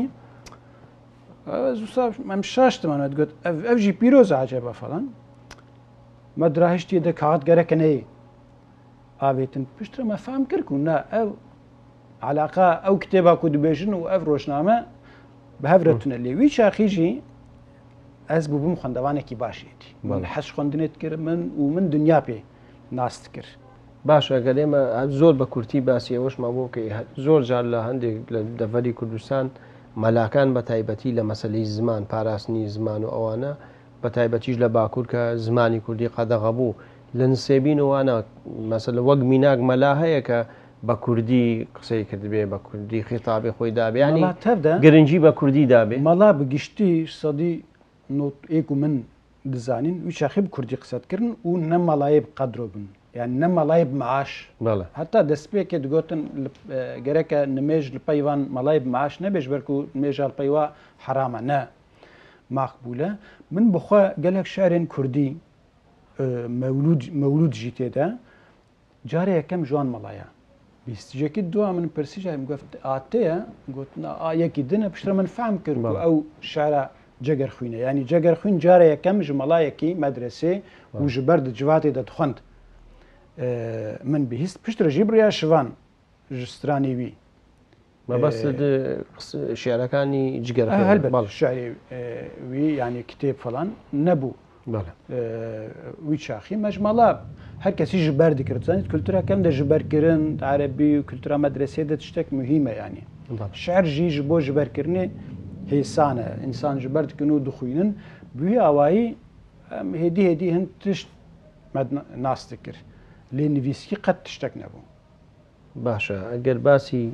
ئەم شاشتمانەت گوت ئەوژی پیرۆز عجێ بە فەڵەن مە دراهشتی دە کاغات گەرەکە نەیە ئاوێتن پشترە مەفام کرد و نا ئەو علاقا ئەو کتێبا و دبێژن و ئەو ڕۆژنامە بە هەورەتونە لێوی چاخیژی ئەس بوو بم خوێندەوانێکی باشێتی حەش خوێندنێت کرد من دنیا پێ ناست کرد باشە گەر ئێمە زۆر بە کورتی باسی ئەوەشمان بۆکە زۆر جار لە هەندێک لە دەڤەری کوردستان مەلاکان بە تایبەتی لە مەسلەی زمان پاراستنی زمان و ئەوانە بە تایبەتیش لە باکوور کە زمانی کوردی قەدەغە بوو لە نسێبین وانە مەسەلە وەک میناک مەلا هەیە کە بە کوردی قسەی کردبێ بە کوردی خیتابێ خۆی دابێ ینی گرنگی بە کوردی دابێ مەڵا بگشتی سەدی نۆت و من دزانین وی شاخی بە کوردی قسەتکردن و نەمەڵایە قەدرۆ بن یان نەمەڵای بمعاش هەتا دەستپێکێ دگوتن گەرەکە نمێژ لە پەیوان مەڵای بمعاش نەبێژ بەرک و نمێژال پەیوا حرامە نە ماقبولە من بخوا گەلێک شارێن کوردی مەولودژی تێدا جارە یەکەم جوان مەڵایە بیستژێکی دووە من پرسیژای گفت ئاتەیە گوتنا ئایەکی دنە پشتە من فام کرد و ئەو شارە جەگەر خوینە ینی جەگەر خوین جارە یەکەم ژ مەڵایەکی مەدرسێ و ژ بەر جواتێ دەدخواند من بهیست پشتڕژی بریا شوان ژسترانێوی مەبەست شێعرەکانی جگەر شعریوی ینی کتێب فەڵان نەبوو وی چاخی مەژمەڵا هەر کەسی ژ بەر دەکردزانیت کولتورەکەم دە ژبەرکردن عەرەبی و کولتورا مەدرسێ دە تشتێک مهمە ینی شعر ژی ژ بۆ ژبەرکردنێ هێسانە ئینسان ژ بەردکن و دخوێنن بوی ئاوایی هێدی هەند تشت ناستە کرد لێ نویسکی قەت تشتێک نەبوو باشە ئەگەر باسی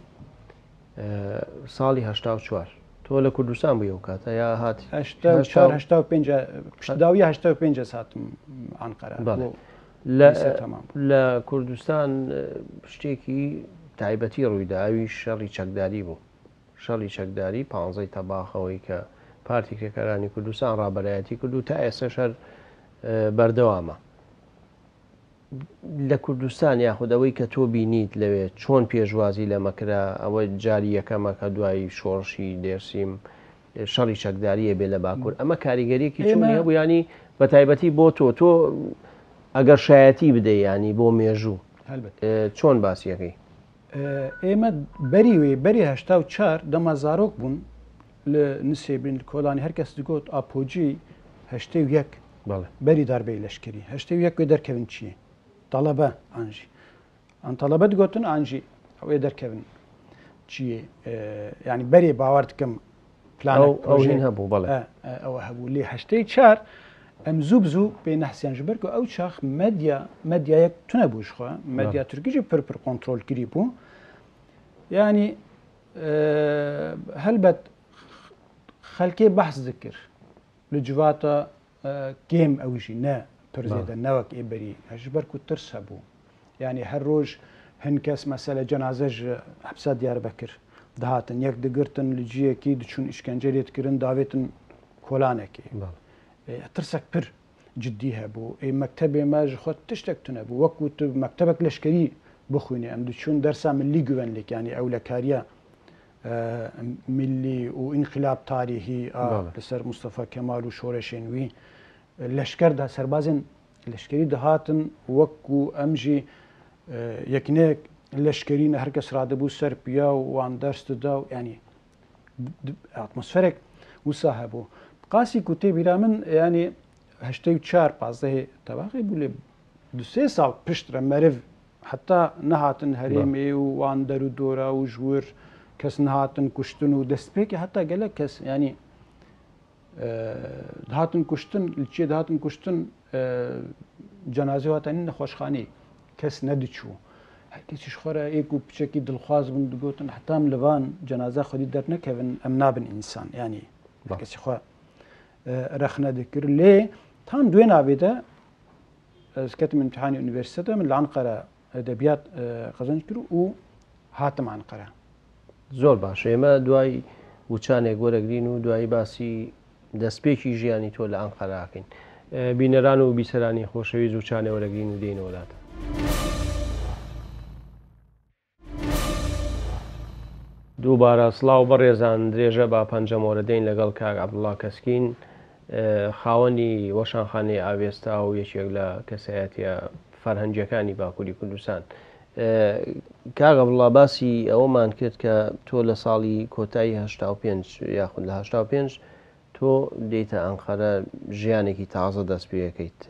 ساڵی ه4 تۆ لە کوردستان بووی و کاتە یا هاتی داوی 5 ساتم ئەنقەرە لە کوردستان شتێکی تایبەتی ڕوویداوی شەڕی چەکداری بوو شەڕی چەکداری 15 تەباخەوەی کە پارتی کێکەرانی کوردستان ڕابەرایەتی کرد و تا ئێستا شەر بەردەوامە لە کوردستان یاخودەوەی کە تۆ بینیت لەوێ چۆن پێشوازی لە مەکرا ئەوە جاری یەکەمە کە دوایی شۆڕشی دێرسیم شەڕی چەکداریە بێ لە باکوور ئەمە کاریگەریەکی چۆنی هەبوو ینی بە تایبەتی بۆ تۆ ئەگەر شایەتی بدەی ینی بۆ مێژوو چۆن باسیەکەی ئێمە بەری بەری 4 دەما زارۆک بوون لە نسێبین کۆلانی هەرکەس دگوت ئاپۆجی 1 بەری داربەی لەشکری 1 دەرکەون چییە تەڵەبە ئانژی ئەم تەڵەبە دگوتن ئانژی ئەوێ دەرکەون چییە ینی بەرێ باوار دکەم پلان هەبوو بەڵێ ئەوە هەبوو لێ 4 ئەم زوو بزوو پێ نەحسیان ژ بەرگ و ئەو چاخ مەدیایەک تونە بووشخوا مەدیا تورکیژی پرپر کۆنتترۆلگیری بوو ینی هەلبەت خەلکێ بەحث دکرد لە جواتە گێم ئەوژی نە پرزێدە نەوەک ئێبەری هەژ بەرک و ترس هەبوو یعنی هەر ڕۆژ هەند کەس مەسەلە جەنازەژ حبسە دیار بەکرد داهاتن یەک دەگرتن لە جیەکی دچون ئیشکەنجە لێتکردن داوێتن کۆلانێکی ترسێک پر جددی هەبوو ئەی مەکتەبێ ماژ خۆت تشتێک تونە بوو وەکو مەکتەبێک لەشکری بخوێنێ ئەم دچون دەرسا ملی گوێنلێکیانی ئەو لە کاریە ملی و ئینقلاب تاریخی لەسەر مستەفا کەمال و شۆڕەشێنوی لەشکردا سەربازن لەشکری دەهاتن وەکو ئەمژی یەکنەیەک لەشکرینە هەرکەس ڕادەبوو سەر پیا و وان دەرسدا و ینی ئاتمۆسفەرێک وسا هەبوو قاسی کوتێ بیرا من ینی هەشتەی و 4 15 تەواقی بوو لێ 2 ساڵ پشترە مەرڤ حتا نەهاتن هەرێمێ و وان دەر و دۆرا و ژوور کەس نهاتن کوشتن و دەستپێکی حتا گەلە کەس ینی هاتن کوشتن چێ داهاتن کوشتن جەنازە هاتنی نەخۆشخانەی کەس نەدیچوو هەرکەسیش خۆرە ئێک و پچێکی دڵخواز بن دگوتن حتام لەوان جەنازە خۆدی دەرنەکەون ئەم نابن ئینسان ینی کەسی خۆ رەخنە دەکرد لێ تام دوێ نابێتە کەتم امتحانی ئونیڤرسیتەتە من لە ئەنقەرە ئەدەبیات قەزەنج کرد و هاتم ئەنقەرە زۆر باش ئێمە دوای وچانێک وەرەگرین و دوایی باسی دەستپێکی ژیانی تۆ لە ئەنقەراکەین بینەران و بیسەرانی خۆشەویست وچانێ وەرەگرین و دێنە وڵاتە دووبارە سڵاو بەڕێزان درێژە با پەنجەمۆرە دەین لەگەڵ کاک عەبدوڵڵا کەسکین خاوەنی وەشانخانەی ئاوێستا و یەکێک لە کەسایەتیە فەرهەنگیەکانی باکووری کوردستان کاک عەبدوڵڵا باسی ئەوەمان کرد کە تۆ لە ساڵی کۆتایی 85 یاخود لە 85 تۆ دێیتە ئەنقەرە ژیانێکی تازە دەست پێەکەیت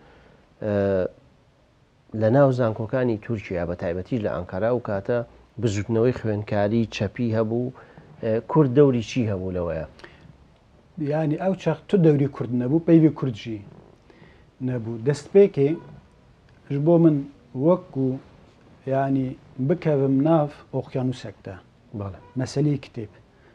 لە ناو زانکۆکانی تورکیا بە تایبەتی لە ئەنقەرە و کاتە بزوتنەوەی خوێندکاری چەپی هەبوو کورد دەوری چی هەبوو لەوەیە ینی ئەو چەق تو دەوری کورد نەبوو پەیوی کوردجی نەبوو دەستپێکێ ژ بۆ من وەکو ینی بکەوم ناف ئۆقیانوسێکدا مەسەلەی کتێب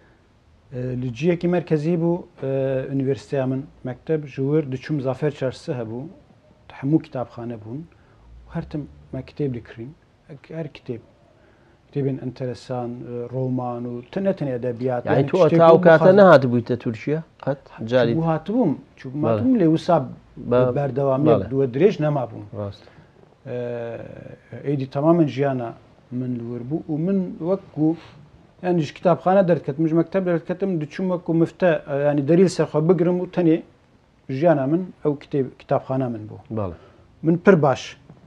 لە جیەکی مەرکەزی بوو ئونیڤرسیتیا من مەکتەب ژوور دچوم زافێر چارسە هەبوو هەموو کتابخانە بوون هەرتم مە کتێب دەکڕین هەر کتێب کتێبێن ئەنتەرەسان ڕۆمان و تەنەتەنێ ئەدەبیات تۆ تا ئەو کاتە نەهات بوویتە تورکیا قەت جاری هاتبووم چووماتم لێ وسا بەردەوامی دووە درێژ نەمابووم ڕاست ئیدی تەمامەن ژیانە من لور بوو و من وەکو یانیش کتابخانە دەرکەتم مەکتەب دەرکەتم دچوم وەکو مفتە ینی دەریل سەرخوا بگرم و تەنێ ژیانە من ئەو کتابخانە من بوو من پر باش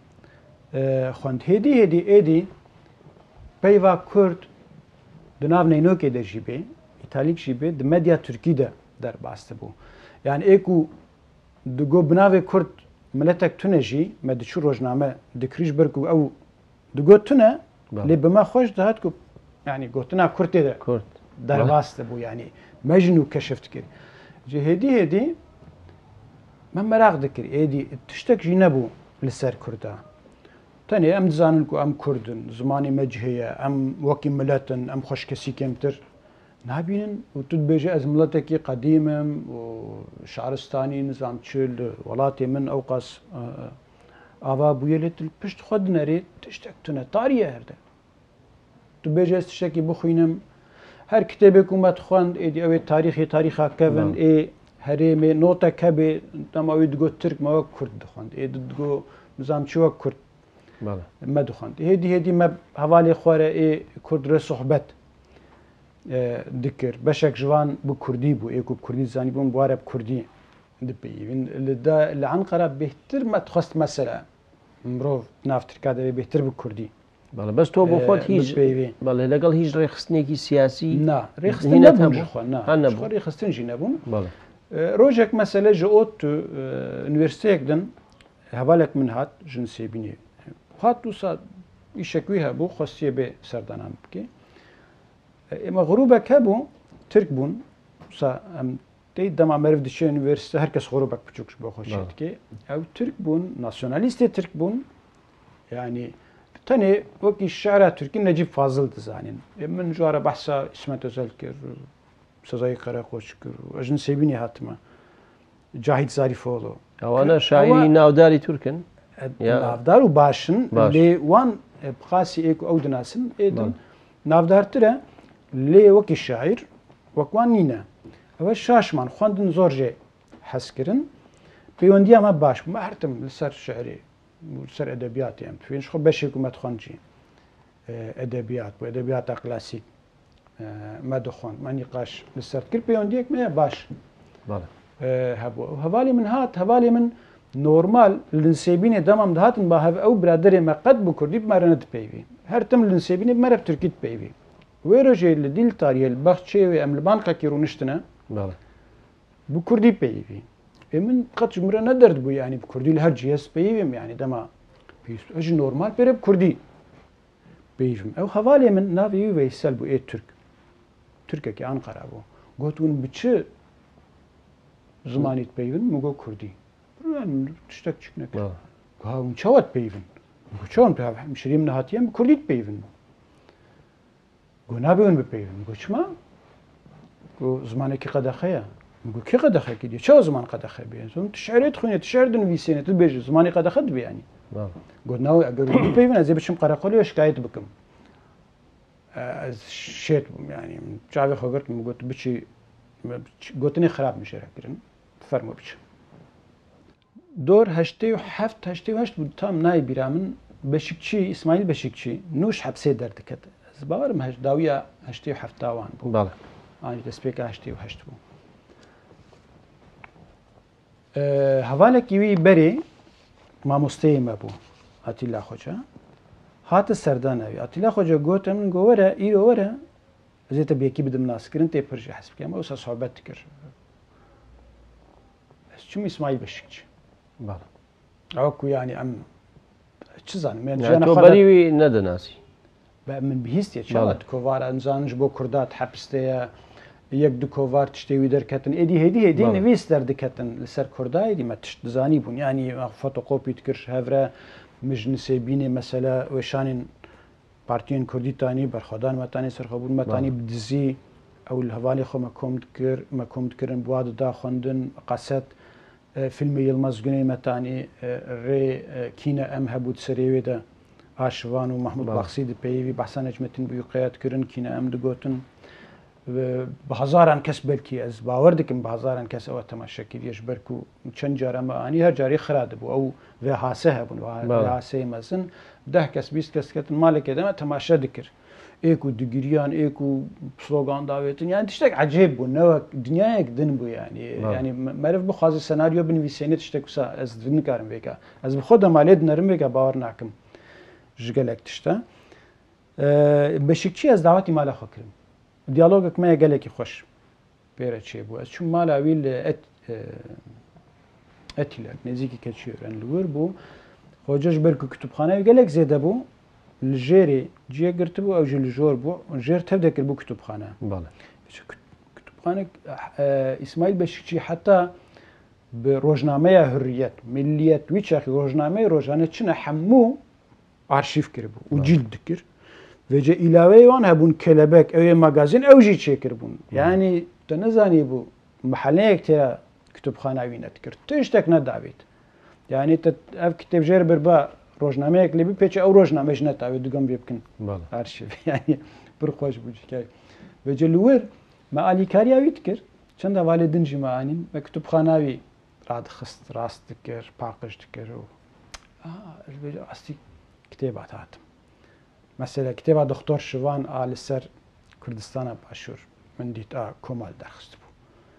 خوند هێدی هێدی ئێدی پەیوا کورد دناو نەینۆکێ دەژی بێ ئیتالیکشی بێ دمەدیا تورکیدا دەرباستە بوو یان ئێک و دگۆ بناوێ کورد ملەتێک تونەژی مە دچوو ڕۆژنامە دکریش بەرک و ئەو دگۆ تونە لێ بەما خۆش دەهات و ینی گوتنا کورتێدا کورد دەرباستە بوو ینی مەژن و کەشفت کرد هێدی هێدی من مەراق دەکرد ئێدی تشتێکژی نەبوو لەسەر کووردا تەنێ ئەم دزانن و ئەم کوردن زمانی مەج هەیە ئەم وەکی ملەتن ئەم خۆشکەسی کەمتر نابینن و توت بێژە ئەز مڵەتێکی قەدیمم و شارستانی نظام چل وڵاتی من ئەو قاس ئاوا بووە لێت پشت خۆ دنەرێت تشتێک تونە تاریە هەردە تو بێژە تشتێکی بخوێنم هەر کتێبێک ومەت خوند ئێدی ئەوێ تاریخی تاریخاکەون ئێ هەرێمێ نۆتەکە بێ دەماوی دگۆ ترکمەوە کورد دخواند ئێ دگۆ نظام چوە کورد مە دخواند هێدی هێدی مە هەواڵێ خوارە ئێ کوردرە سوحبەت دکرد بەشێک ژوان بوو کوردی بوو ئێک و کوردی زانی بووم بوارە کوردی دپەیوین لە ئەنقەرە بهتر مەتخواست مەسەلە مرۆڤ نافترکا دەبێ بهتر بوو کوردی بەس تۆ بۆ خۆت هیچ بەڵێ لەگەڵ هیچ ڕێخستنێکی سیاسی ڕێخستنجی نەبووم ڕۆژێک مەسەلە ژە ئۆت ئونیڤرسیتەیەک دن هەواڵێک من هات ژن سێبینێ هات و سا ئیشەکوی هەبوو خۆستیە بێ سەردانان بکەی ئێمە غروبەکە بوو ترک بوون ئەم تی دەما مەرف دچێ ئونیڤرسیتە هەرکەس غروبەک بچووکش بۆ خۆشێتکێ ئەو ترک بوون ناسیۆنالیستی ترک بوون ینی تەنێ وەکی شارە تورکی نەجیب فازڵ دەزانین من ژوارە بەحسا ئیسمەت ئۆزەل کرد سزای قەرەقۆچ کرد و ئەژن سێبینی هاتمە جاهید زاریفۆڵۆ ئەوانە شاعری ناوداری تورکن نافدار و باشن لێ وان بخاسی ئێک و ئەو دناسن ئێدن نافدارترە لێ وەکی شاعیر وەکوان نینە ئەوە شاشمان خوێندن زۆرجێ حەزکردن پەیوەندی ئەمە باش بوو هەرتم لەسەر شعری سەر ئەدەبیاتیان پێنج خۆ بەشێک و مەتخۆنجی ئەدەبیات بۆ ئەدەبیاتە کلاسیک مەدەخۆن مانی قاش لەسەر کرد پەیوەندیەک مەیە باش هەبوو هەواڵی من هات هەواڵی من نۆرمال لنسێبینێ دەمام داهاتن با هەب ئەو برادرێ مە قەت بوو کوردی بمارەنەت پێوی هەرتم لنسێبینێ مەرە تورکیت پێوی وێ ڕۆژێ لە دیل تاریە بەخت چێوێ ئەم لەبان قەکی ڕوونشتنە بوو کوردی پێوی من قەت ژمرە نەدەرد بوو ینی کوردی لە هەر جیهست پێویم ینی دەما ئەژ نۆرمال پێرە کوردی پێویم ئەو هەواڵێ من ناوی وەیسەل بوو ئێ تورک تورکێکی ئەنقەرا بوو گوتون بچ زمانیت پێیون مگۆ کوردی تشتێک چک نەکرد هاون چاوت پێیون چۆن شریم نەهاتیان کوردیت پێیون گۆ نابێون بپەیون گۆ چما گۆ زمانێکی قەدەخەیە گو کی قەدەخەکی دی چاو زمان قەدەخە بێن شعرێت خوێنێت شعر دنویسێنێت تو بێژ زمانی قەدەخەت بیانی گۆناوی ئەگەر پێیون ئەزێ بچم قەرەقۆلی شکایەت بکەم شێت بووم ینی چاوی خۆگرتم گوت بچی گوتنی خراپ میشێرەکردن فەرمۆ بچ دۆر هەشتێ و هەفت هەشتێ و هەشت بوو تام نای بیرا من بەشکچی ئیسماعیل بەشکچی نوش حەبسێ دەردەکەت باوەرم داویە هەشتێ و هەفتاوان بوو ئانی دەستپێکە هەشتێ و هەشت بوو هەواڵێکی وی بەرێ مامۆستەیەمە بوو ئاتیلا خۆجە هاتە سەردانەوی ئاتیلا خۆجە گۆتە من گۆوەرە ئیرۆ وەرە زێتە بێکی بدەم ناسکردن تێ پرژی حەز بکەم ئەو سەسۆبەت کرد چم ئیسماعیل بەشکچ ئەوەکو ینی ئەم چ زانم بەریوی نەدەناسی من بهیستێت چاوات کۆوارە ئەنجانش بۆ کوردات حەبستەیە یەک دو کۆڤار تشتێوی دەرکەتن ئێدی هێدی هێدی نویست دەردەکەتن لەسەر کوردای دیمە تشت دزانی بوون ینی فۆتۆکۆپیت کرد هەورە مژ نسێبینێ مەسەلە وێشانین پارتیۆن کوردیتانی بەرخۆدان مەتانی سەرخەبوون مەتانی بدزی ئەو لە هەواڵی خۆ مەکۆمتکردن بواددا خوێندن قەسەت فیلمی یڵمەزگونەی مەتانی ڕێ کینە ئەم هەبوو سەرێوێدە ئاشوان و مەحموود باخسی دپەیوی بەحسان نەجمەتین بووی قەیەتکردن کینە ئەم دگوتن بە هەزاران کەس بەرکی ئەس باوەڕ دکم بە هەزاران کەس ئەوە تەماشەکردیش بەرک و چەند جارەمەانی هەر جاری خرا دەبوو ئەو وێ هاسە هەبوون هاسەی مەزن 10 کەس 20 کەسکەتن مالێکێ دەمە تەماشە دکرد ئێک و دگیریان ئێک و سلۆگان داوێتن یان تشتێک عجێب بوو نەوە دنیایەک دن بوو ینی مەرف بخوازی سەناریۆ بنویسێنێت تشتێک وسا ئەس نکارم بێکە ئەس بخۆ دەمالێت نەرم بێکە باوەڕ ناکەم ژگەلێک تشتە بەشکچی ئەس داواتی مالە خۆکردم دیالۆگێک مەیە گەلێکی خۆش پێرە چێ بوو ئەس چوون مالاوی لە ئەتیلەک نێزیکی کەچێرەن لور بوو خۆجەش بەرک و کتوبخانەوی گەلێک زێدە بوو لە ژێرێ جێگرت بوو ئەو ژ لە ژۆر بوو ژێر تەو دەکرد بوو کتوبخانە کتوبخانە ئیسماعیل بەشکچی حتا بە ڕۆژنامەیە هوریەت ملیەت وی چاخی ڕۆژنامەی ڕۆژانە چنە هەموو ئارشیف کرد بوو و جیل دکرد وێجە ئیلاوەیەوان هەبوون کەلەبەک ئەوێ ماگازین ئەوژی چێکرد بوون ینی تە نەزانی بوو محلەیەک تێ کتوبخاناوی نەتکرد تو شتێک نەداوێت یعنی ئەف کتێبژێر بربە ڕۆژنامەیەک لێبی پێچ ئەو ڕۆژنامەش نەتاوێت دوگەم بێ بکەن ئارشیف ینی پڕخۆش بوو وێجە لور مە ئالیکاریاویت کرد چەند هەواڵێ دنجی مەعانین بە کتوبخاناوی ڕادخست ڕاست دکرد پاقش دکرد و ئاستی کتێبات هاتم مەسەلە کتێبا دکتۆر شوان ئا لەسەر کوردستانە باشوور من دیت کۆمال دەرخست بوو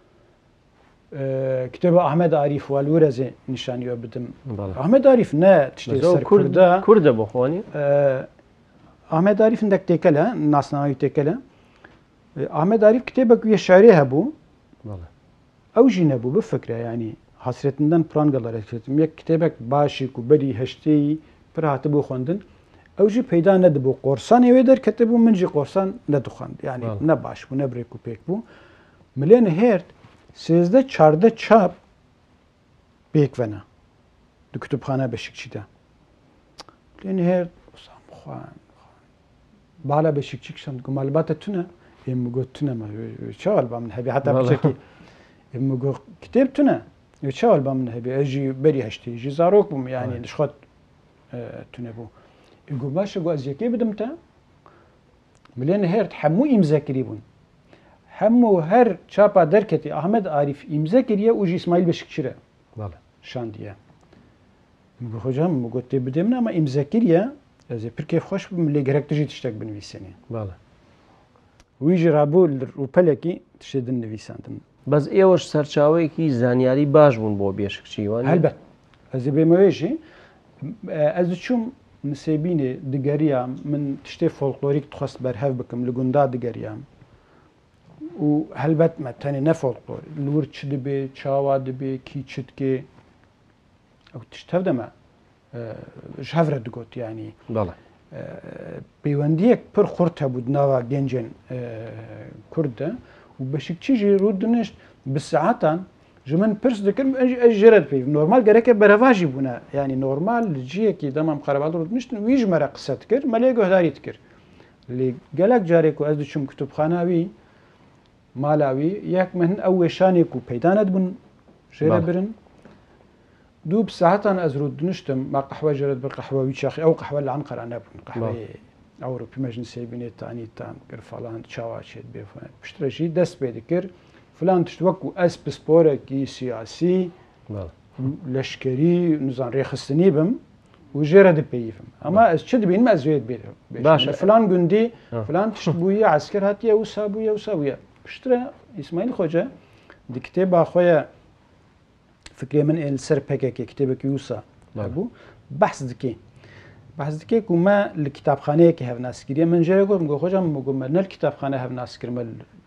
کتێبە ئەحمەد عاریف والورەزێ نیشانیوە بدم ئەحمەد عاریف نە تشتێ سەر کوردە بۆ خۆنی ئەحمەد عاریف هەندێک تێکە لە ناسناوی تێکە لە ئەحمەد عاریف کتێبێک ویە شعرێ هەبوو ئەو ژی نەبوو بفکرە ینی حەسرێتندەن پران گەڵارێتم یەک کتێبێک باشێک و بەری هەشتەی پر هاتە بۆ خوێندن ئەوژی پەیدا نەدەبوو قۆرسان ئێوێ دەرکەتە بوو منجی قۆرسان نەدخواند ینی نەباش بوو نەبرێک و پێک بوو ملێن هێرد 13 چاپ پێکڤەنە دو کتوبخانە بەشکچیدا لێن هێرد خوان بالا بەشکچی کشند گومالباتە تونە ئێمە تونەمە چاوەڵ با من هەبێ هەتا بچێکی ئێمە کتێب تونە چاوەڵ با من هەبێ ئەژی بەری هەشتێژی زارۆک بووم یانی دشخۆت تونە بوو ئگو باشە گوازیەکەی بدەمتە بلێن هێرت هەموو ئیمزەکری بوون هەموو هەر چاپا دەرکەتی ئەحمەد عاریف ئیمزەکریە وژی ئیسماعیل بەشکچرە شاندیە خۆجام گوت تێ بدێم نامە ئیمزەکریە ئەزێ پرکێ خۆش بم لێ گەرەک دژی تشتێک بنویسێنێ ویژی ڕابوو ڕووپەلێکی تشێدن نویساندن بەس ئێوەش سەرچاوەیەکی زانیاری باش بوون بۆ بێشکچیوان هەلبەت ئەزێ بێمەوێژی ئەز چوم نسێبینێ دگەریام من تشتێ فۆلکلۆریک تخواست بەرهەف بکەم لە گوندا دگەریام و هەلبەت مەتەنێ نەفۆلکلۆر لور چ دەبێ چاوا دەبێ کی چتکێ ئەو تشتە دەمە هەورە دگوت ینی پەیوەندیەک پڕ خورت هەبوو ناوە گەنجێن کوردە و بەشکچیژی ڕوو دنیشت بسعاتان ji min pirs dikim ez jê re dipeyvim normal gereke bereva jî bûne yanî normal li ciyekî demam xerebalî rûdiniştin wî ji me re qise dikir me lê guhdarî dikir lê gelek carê ku ez diçûm kutubxana wî mala wî yek min hin ew wêşanê ku peyda nedibûn jê re birin dû bi saetan ez rûdiniştim me qehwe jê re dibir qehwe wî çaxî ew qehwe li Enqera nebûn qehweyê Ewropî me ji nisêbînê tanîtan kir falan çawa çê dibê piştre jî dest pê dikir فلان تشت وەکو ئەس پسپۆرێکی سیاسی لەشکری نزان ڕێخستنی بم و ژێرە دپەیفم ئەمە ئەس چ دەبین ئەس زێت بێت باش فلان گوندی فلان تشت بوویە عسکر هاتیە و سابوویە و ساویە پشترە ئیسماعیل خۆجە دی کتێب باخۆیە فکرێ من سەر پێکێکی کتێبێکی وسا بوو بەحث دکێ و مە لە کتابخانەیەکی هەڤناسکریە من ژێرە گۆم گۆ خۆجام بگومە نەل کتابخانە هەڤناسکرمە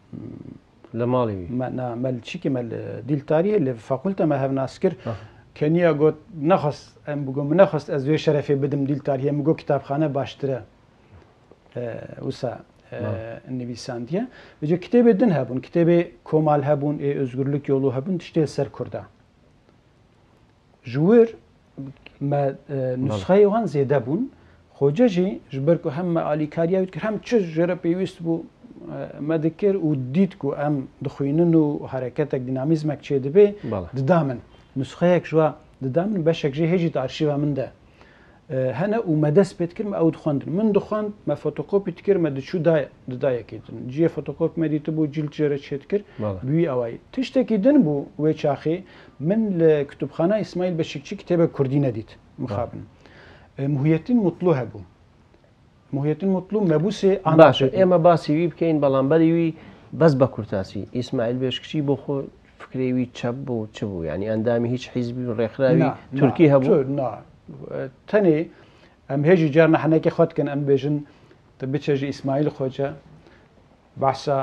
لە ماڵی مەلچیکی مەل دیلتاریە لە فاکولتەمە هەڤناسکر کەنیە گوت نەخست ئەم بگۆم نەخست ئەس وێ شەرەفێ بدەم دیلتاریە مگۆ کتابخانە باشترە وسا نویساندیە بجێ کتێبێ دن هەبوون کتێبێ کۆمال هەبوون ئێ ئۆزگورلک یۆڵۆ هەبوون تشتێ سەر کووردا ژوور نوسخەی وان زێدە بوون خۆجەژی ji ber ku hem me alîkariya wî dikir hem çi jê re pêwîst bû me dikir û dît ku em dixwînin û hereketek dînamîzmek çê dibe dida min nusxeyek ji wa dida min beşek jî hêjî di arşîva min de hene û me dest pê dikir me ew dixwendin min dixwend me fotokopî dikir me diçû didayekê din ciyê fotokopî me dîtibû cîl jê re çê dikir wî ewayî tiştekî din bû wê çaxê min li kutubxana İsmail Beşikçî kitêbek Kurdî nedît mixabin Muhiyettin Mutlu hebû Muhiyettin Mutlu mebûsê baş ئێمە باسی وی بکەین بەڵامبەری وی بەس بە کورتاسی ئیسماعیل بێشکچی بۆ خۆ فکرێوی چەپ بوو چ بوو ینی ئەندامی هیچ حیزبی و ڕێکخراوی تورکی هەبوو تەنێ ئەم هێژی جار نەحنەکە خۆتکەن ئەم بێژن بچێژی ئیسماعیل خۆجە باشە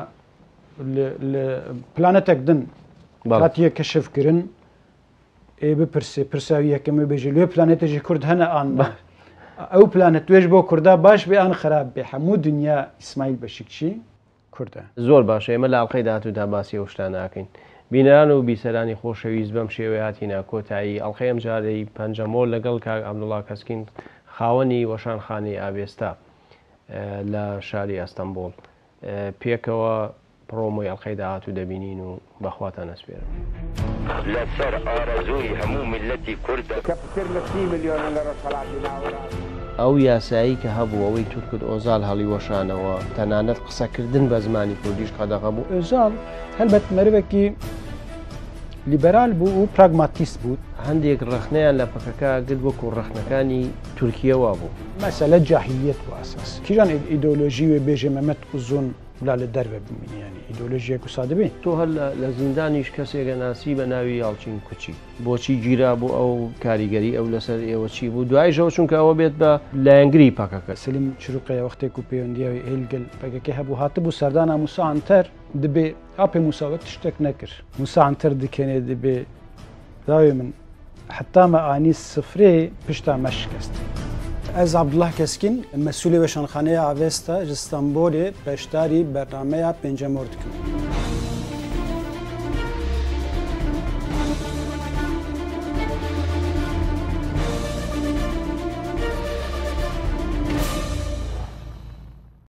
پلانەتێک دن هاتیە کەشفکردن ئێ بپرسێ پرساوی یەکەمە بێژی لێ پلانێتێژی کورد هەنە ئان ئەو پلانەت توێژ بۆ کووردا باش بێ ئان خراپ بێ هەموو دنیا ئیسماعیل بەشکچی کووردە زۆر باشە ئێمە لە ئەڵقەی داهاتوودا باسی ئەو شتان ناکەین بینەران و بیسەرانی خۆشەویست بەم شێوەیە هاتینە کۆتایی ئەڵقەی ئەم جارەی پەنجەمۆ لەگەڵ کاک عەبدوڵڵا کەسکین خاوەنی وەشانخانەی ئاوێستا لە شاری ئەستەمبۆڵ پێکەوە پرۆمۆی ئەڵقەی داهاتوو دەبینین و بەخواتان ئەسپێرم لەسەر ئارەزووی هەموو میلەتی کوردە کە پتر لە 30 میلیۆنە لە ڕۆژهەڵاتی ناوەڕاست ئەو یاسایی کە هەبوو ئەوەی تورکت ئۆزال هەڵی وەشانەوە تەنانەت قسەکردن بە زمانی کوردیش قەدەغە بوو ئۆزال هەلبەت مەرەوێکی لیبەرال بوو و پراگماتیست بوو هەندێک ڕخنەیان لە پەکەکە گرت وەکو ڕخنەکانی تورکیەوە بوو مەسەلە جاهیلیەت بوو ئاساس کیژان ئیدۆلۆژی وێ بێژێ مەمەد قوزۆن لا لە دەربە بمینیانی ئیدۆلۆژیەک و سادەبێ تۆ هەر لە زیندانیش کەسێکە ناسی بە ناوی یاڵچین کوچی بۆچی گیرا بوو ئەو کاریگەری ئەو لەسەر ئێوە چی بوو دوایشەوە چونکە ئەوە بێت بە لایەنگری پاکەکە سلیم چروقەیە وەختێک و پەیوەندیاوی هێلگەل پەکەکەی هەبوو هاتبوو سەردانا موساعەنتەر دەبێ ئاپێ موساوەت تشتێک نەکرد موساعەنتەر دکێنێ دەبێ داوێ من حتامە ئانی سفرێ پشتا مەشکەست Ez Abdullah Keskin, mesulê weşanxaneya Avesta ji Stenbolê beşdarî bername ya pêncemor dikim.